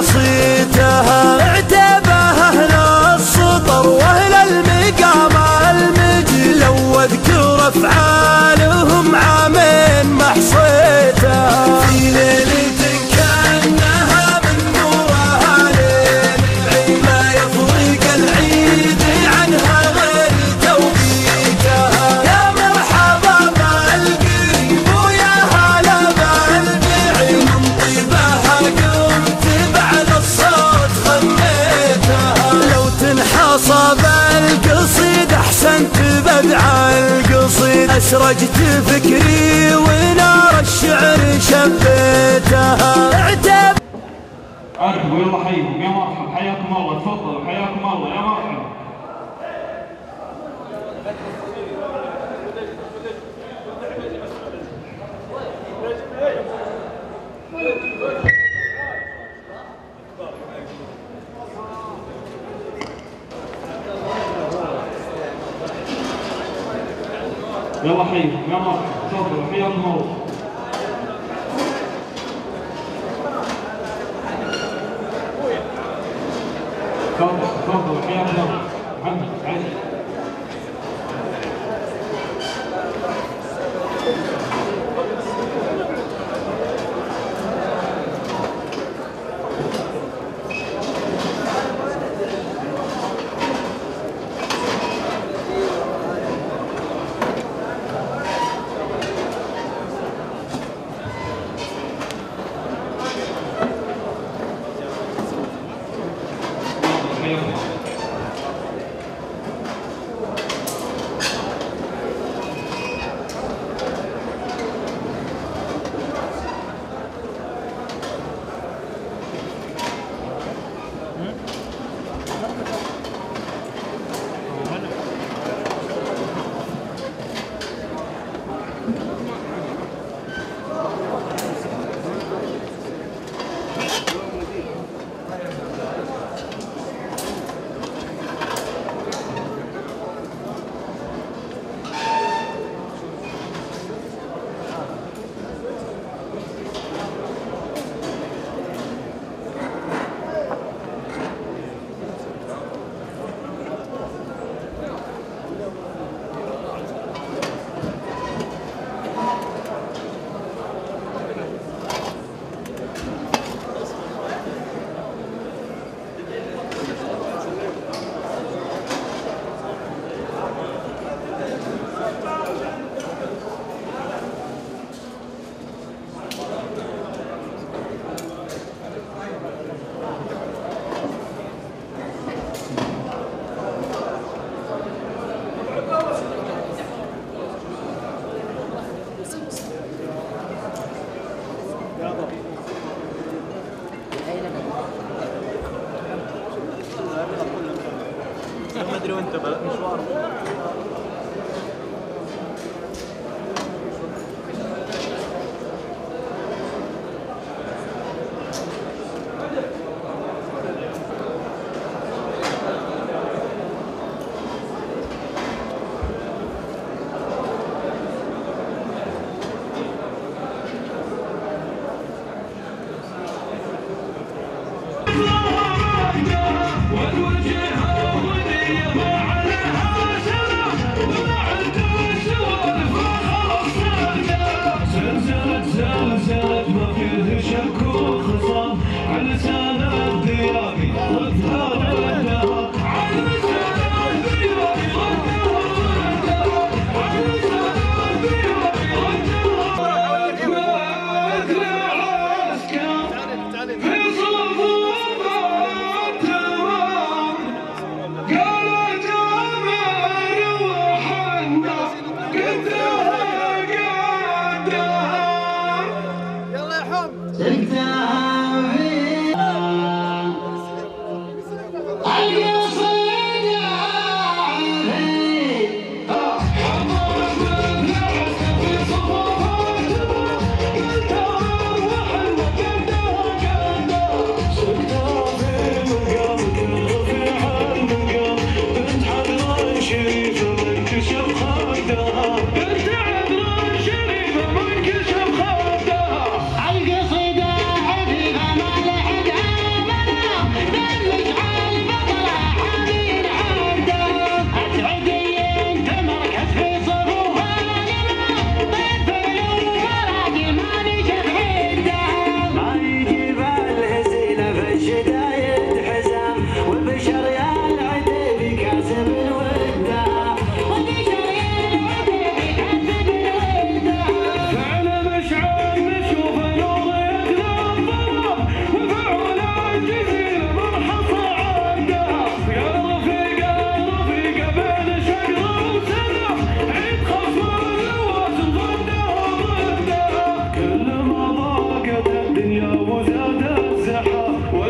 معصيتها. اعتبه أهل السطر وأهل المقام المجلو واذكر أفعالهم عامين محصيتها. في ليلة كأنها من نورها ليل العيمة يفرق العيد عنها غير توقيتها. يا مرحبا بالقريب ويا هلا بالبعيد من طيبها قمت بعد الصوت غنيتها. لو تنحصى بالقصيد احسنت بدع القصيد اشرجت فكري ونار الشعر شبيتها. ارحبوا يلا حيكم يا مرحبا حياكم الله تفضلوا حياكم الله يا مرحبا. يلا حيكم يا مرحبا تفضلوا حياكم الله. تفضل حياك الله محمد علي. ما ادري وانت مشوار.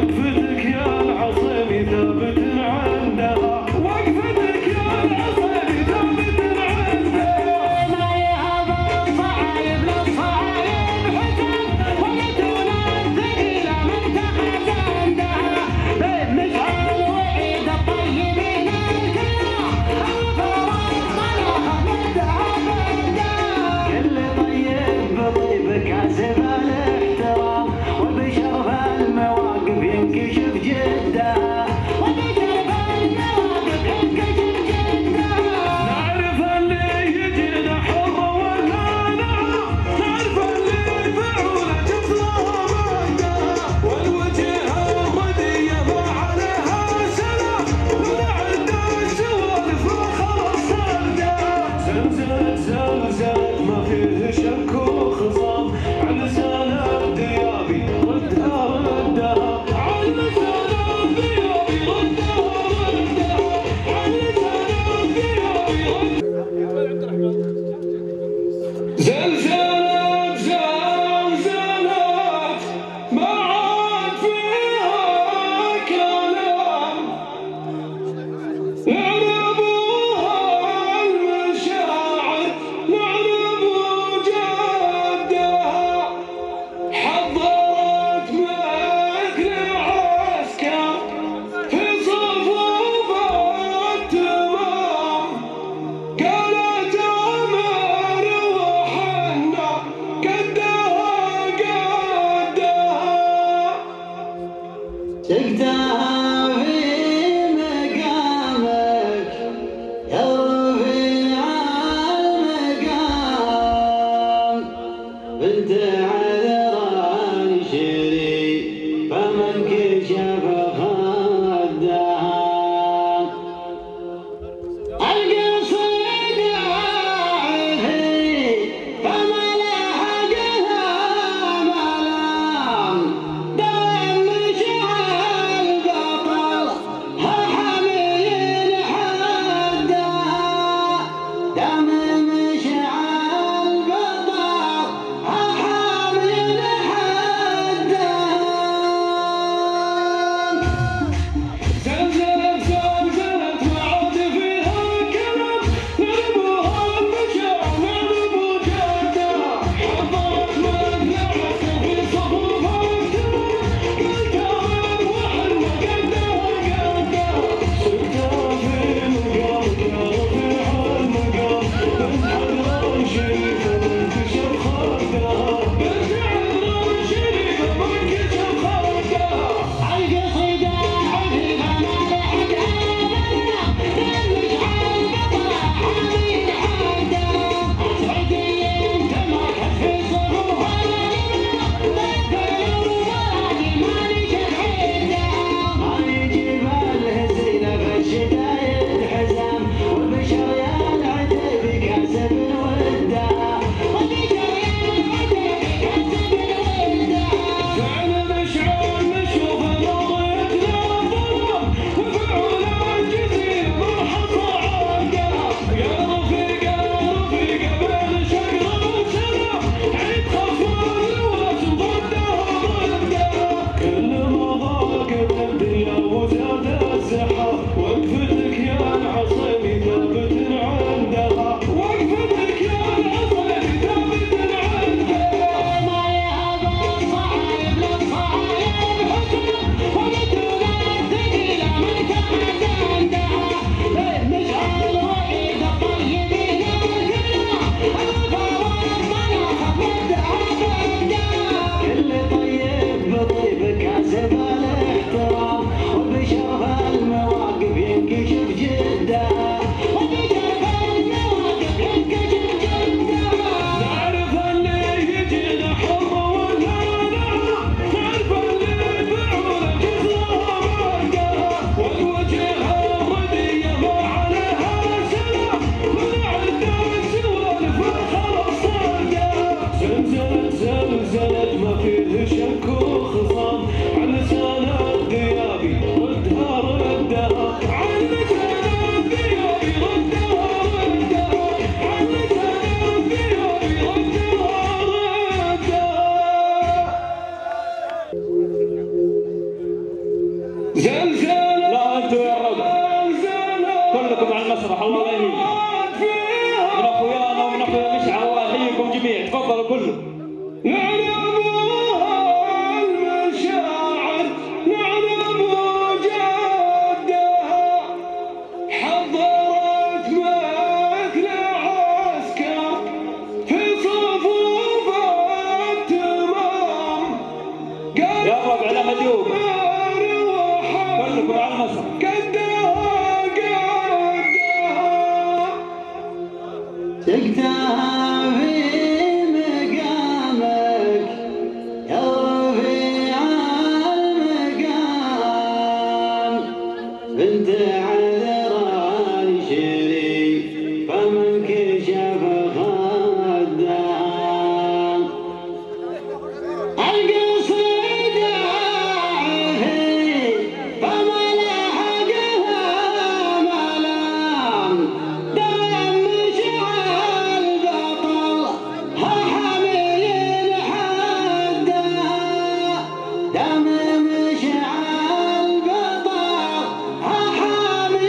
وقفتك يا العصيمي ثابت عندها، وقفتك يا العصيمي ثابت عندها. ما يهب الصعايب للصعايب حسن، وقتنا الثقيلة من تحت عندها. بمشعل وعيد الطيبين الكرام، الفرح طلعها مدها بندها. كل طيب بطيبك عزب الاحترام، وبشرف المواقف ينكشف جدها، وبشرف المواقف ينكشف جدها. نعرف اللي يجينا حر ولا نعم، نعرف اللي فعوله جفلها مهدها، والوجه الغدية ما عليها سلام، ونعد السوالف وخلاص سردها. زلزلت زلزلت ما فيه شك وخصام، على لسان الديابي ردها ردها، على لسان الديابي ردها ردها، على لسان الديابي ردها. زلزلت زلزلت ما عاد فيها كلام، نعربوها المشاعر نعربوا جدها، حضرت مثل العسكر في صفوف التمام، قالت أمر وحنا قدها قدها. سقتها في مقامك يا رفيع المقام، بنت عذران شري فمن كشف خدها. القصيد عافي فما لحقها ملام، دم شعل بطل ها حميل حدها، دم شعل بطل ها حميل حدها. زلزال لا انتوا يا ربع كلكم على المسرح الله لا يهينكم من اخويانا ومن اخويا مشعل الله يحييكم جميع تفضلوا كلكم. تقتها في مقامك يا رفيع المقام بنت عذراء شريك فمن كشف خدام القصيد عافي فما لحقها ملام دم شعل بطل ها حميل حدها دم مشعل بطل ها حميل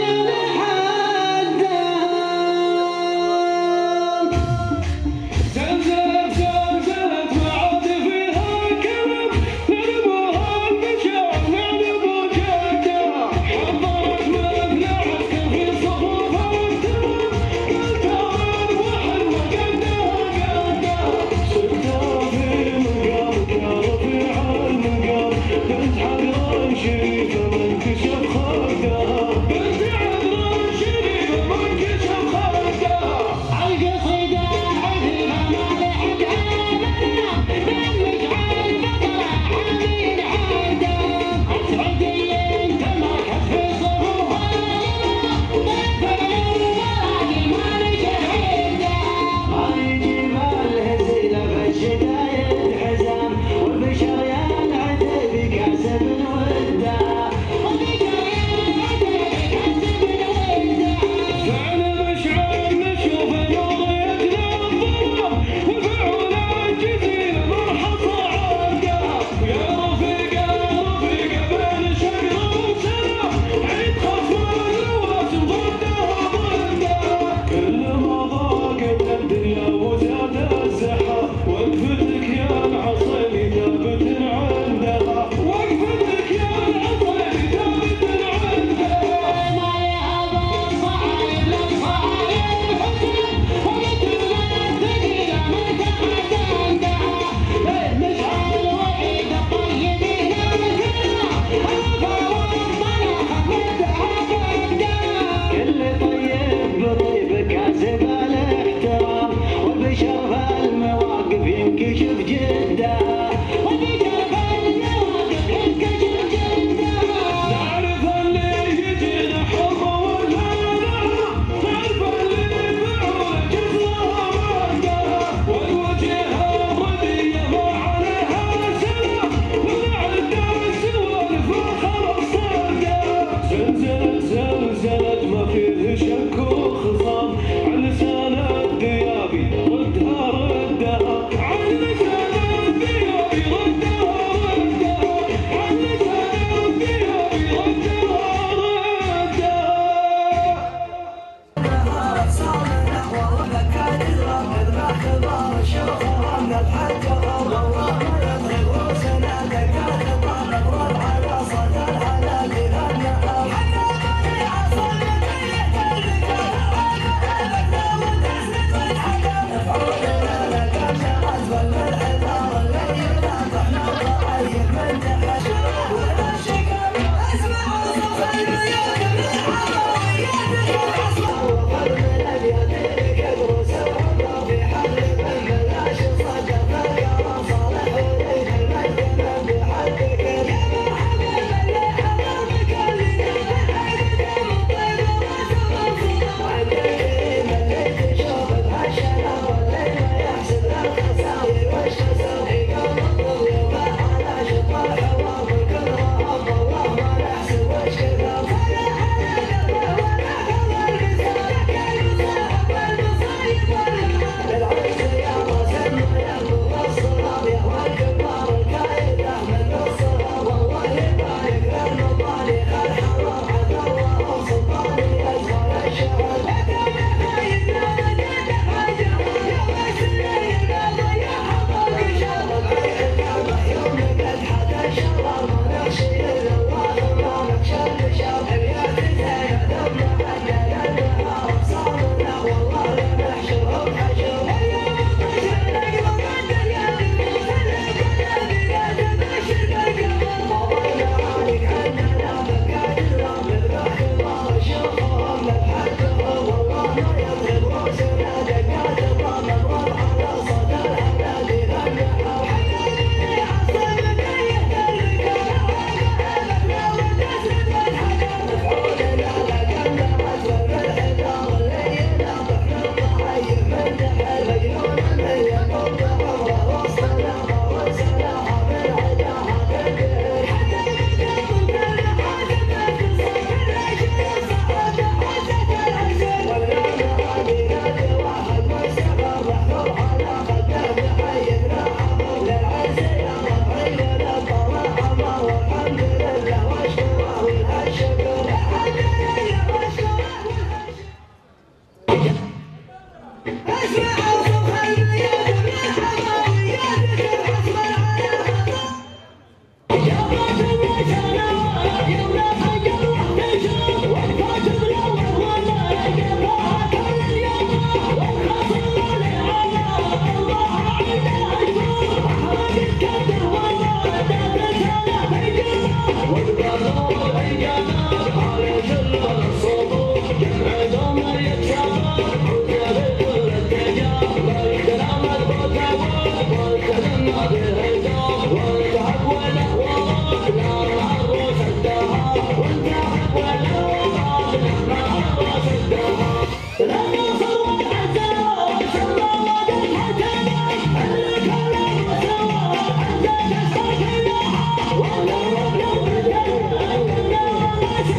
Thank you.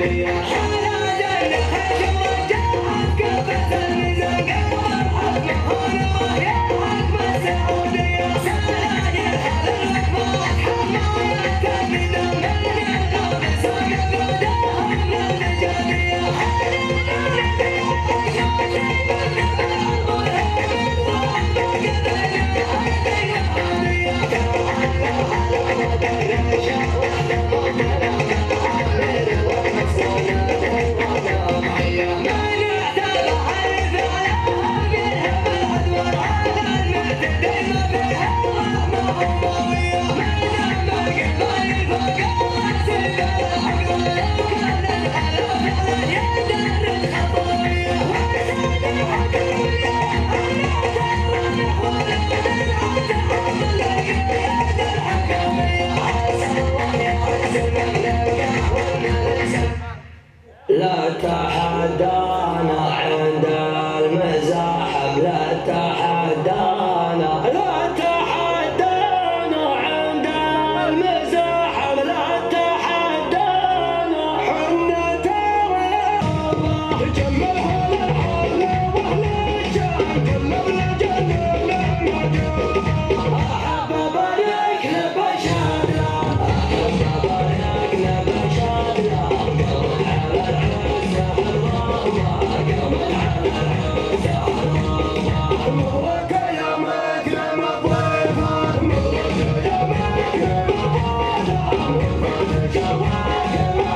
لا تحدانا عند المزاحم، لا تحدانا، لا تحدانا عند المزاحم، لا تحدانا، حنا ترى جمعها للحول واهل الشام كل الرجال لما جاء احب ابارك لبشرنا، احب ابارك لبشرنا مبروك يا مكرم الضيف، مبروك يا مكرم الضيف، جواك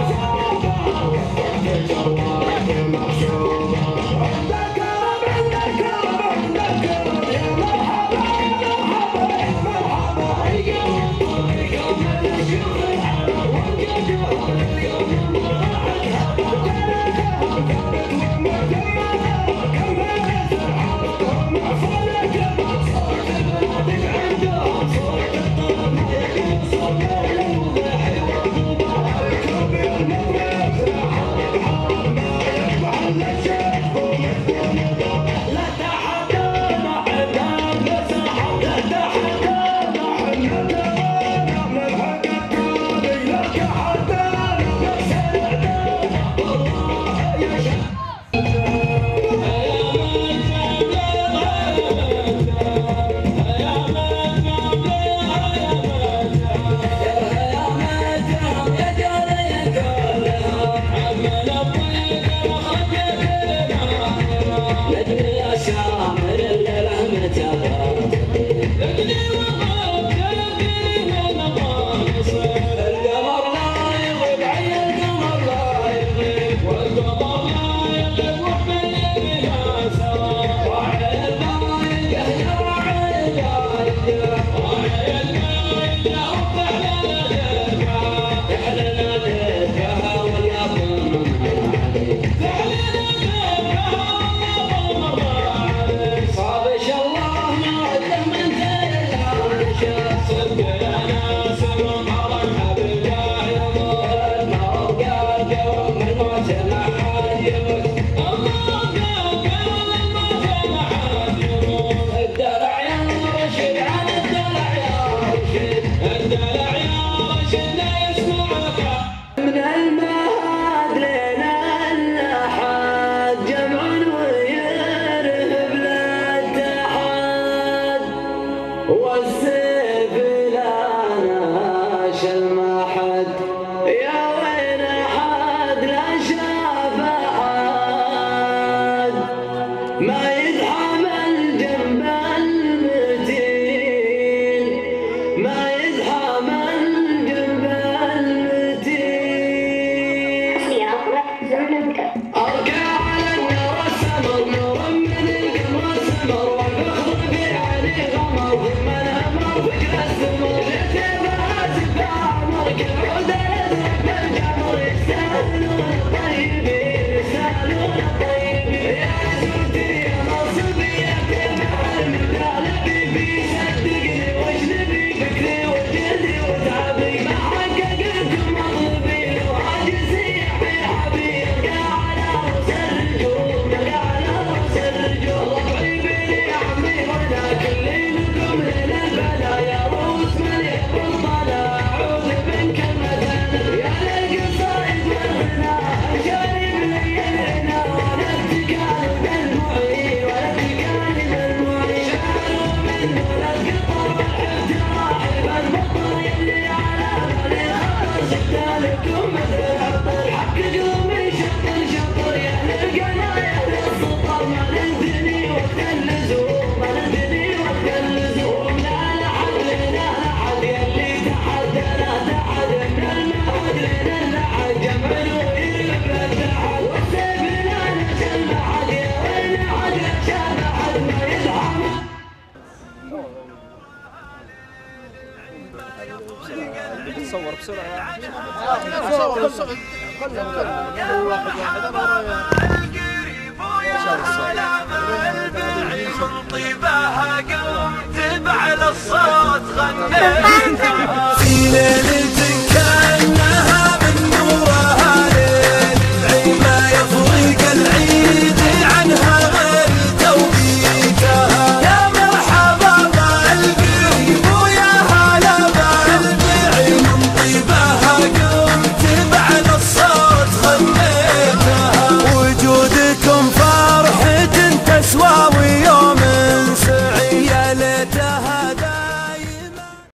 محسوبة، عندك كرم عندك كرم عندك كرم، يا مرحبا يا مرحبا يا مرحبا، اليوم اليوم نشوف الحلا والقدر اليوم والسيف لا ناشل ما حد، يا وين حد لا شاف حد، ما يتحمل جنب المتين، ما يتحمل جنب المتين. أركع على النار السمر، نور من القمر السمر، والفخر في عيني غمر، ثم الأمر فكر السمر، لتبع سباع مركب عود الأزرق بالجمر، يستاهلون الطيبين يستاهلون الطيبين، يا زوجتي يا نصبي يا تبع المثالبي، في صدقني واجنبي فكري وجهدي وتعبي، ما حققت مطلبي وعاجزي في حبيب، قاعد أرس الرجوم قاعد أرس الرجوم، ربعي بني عمي وانا كل لكم لنا البلا، يا روس مليك بالطلا، أعوذ من كلمة يا للقصايد والغنى، في ليلة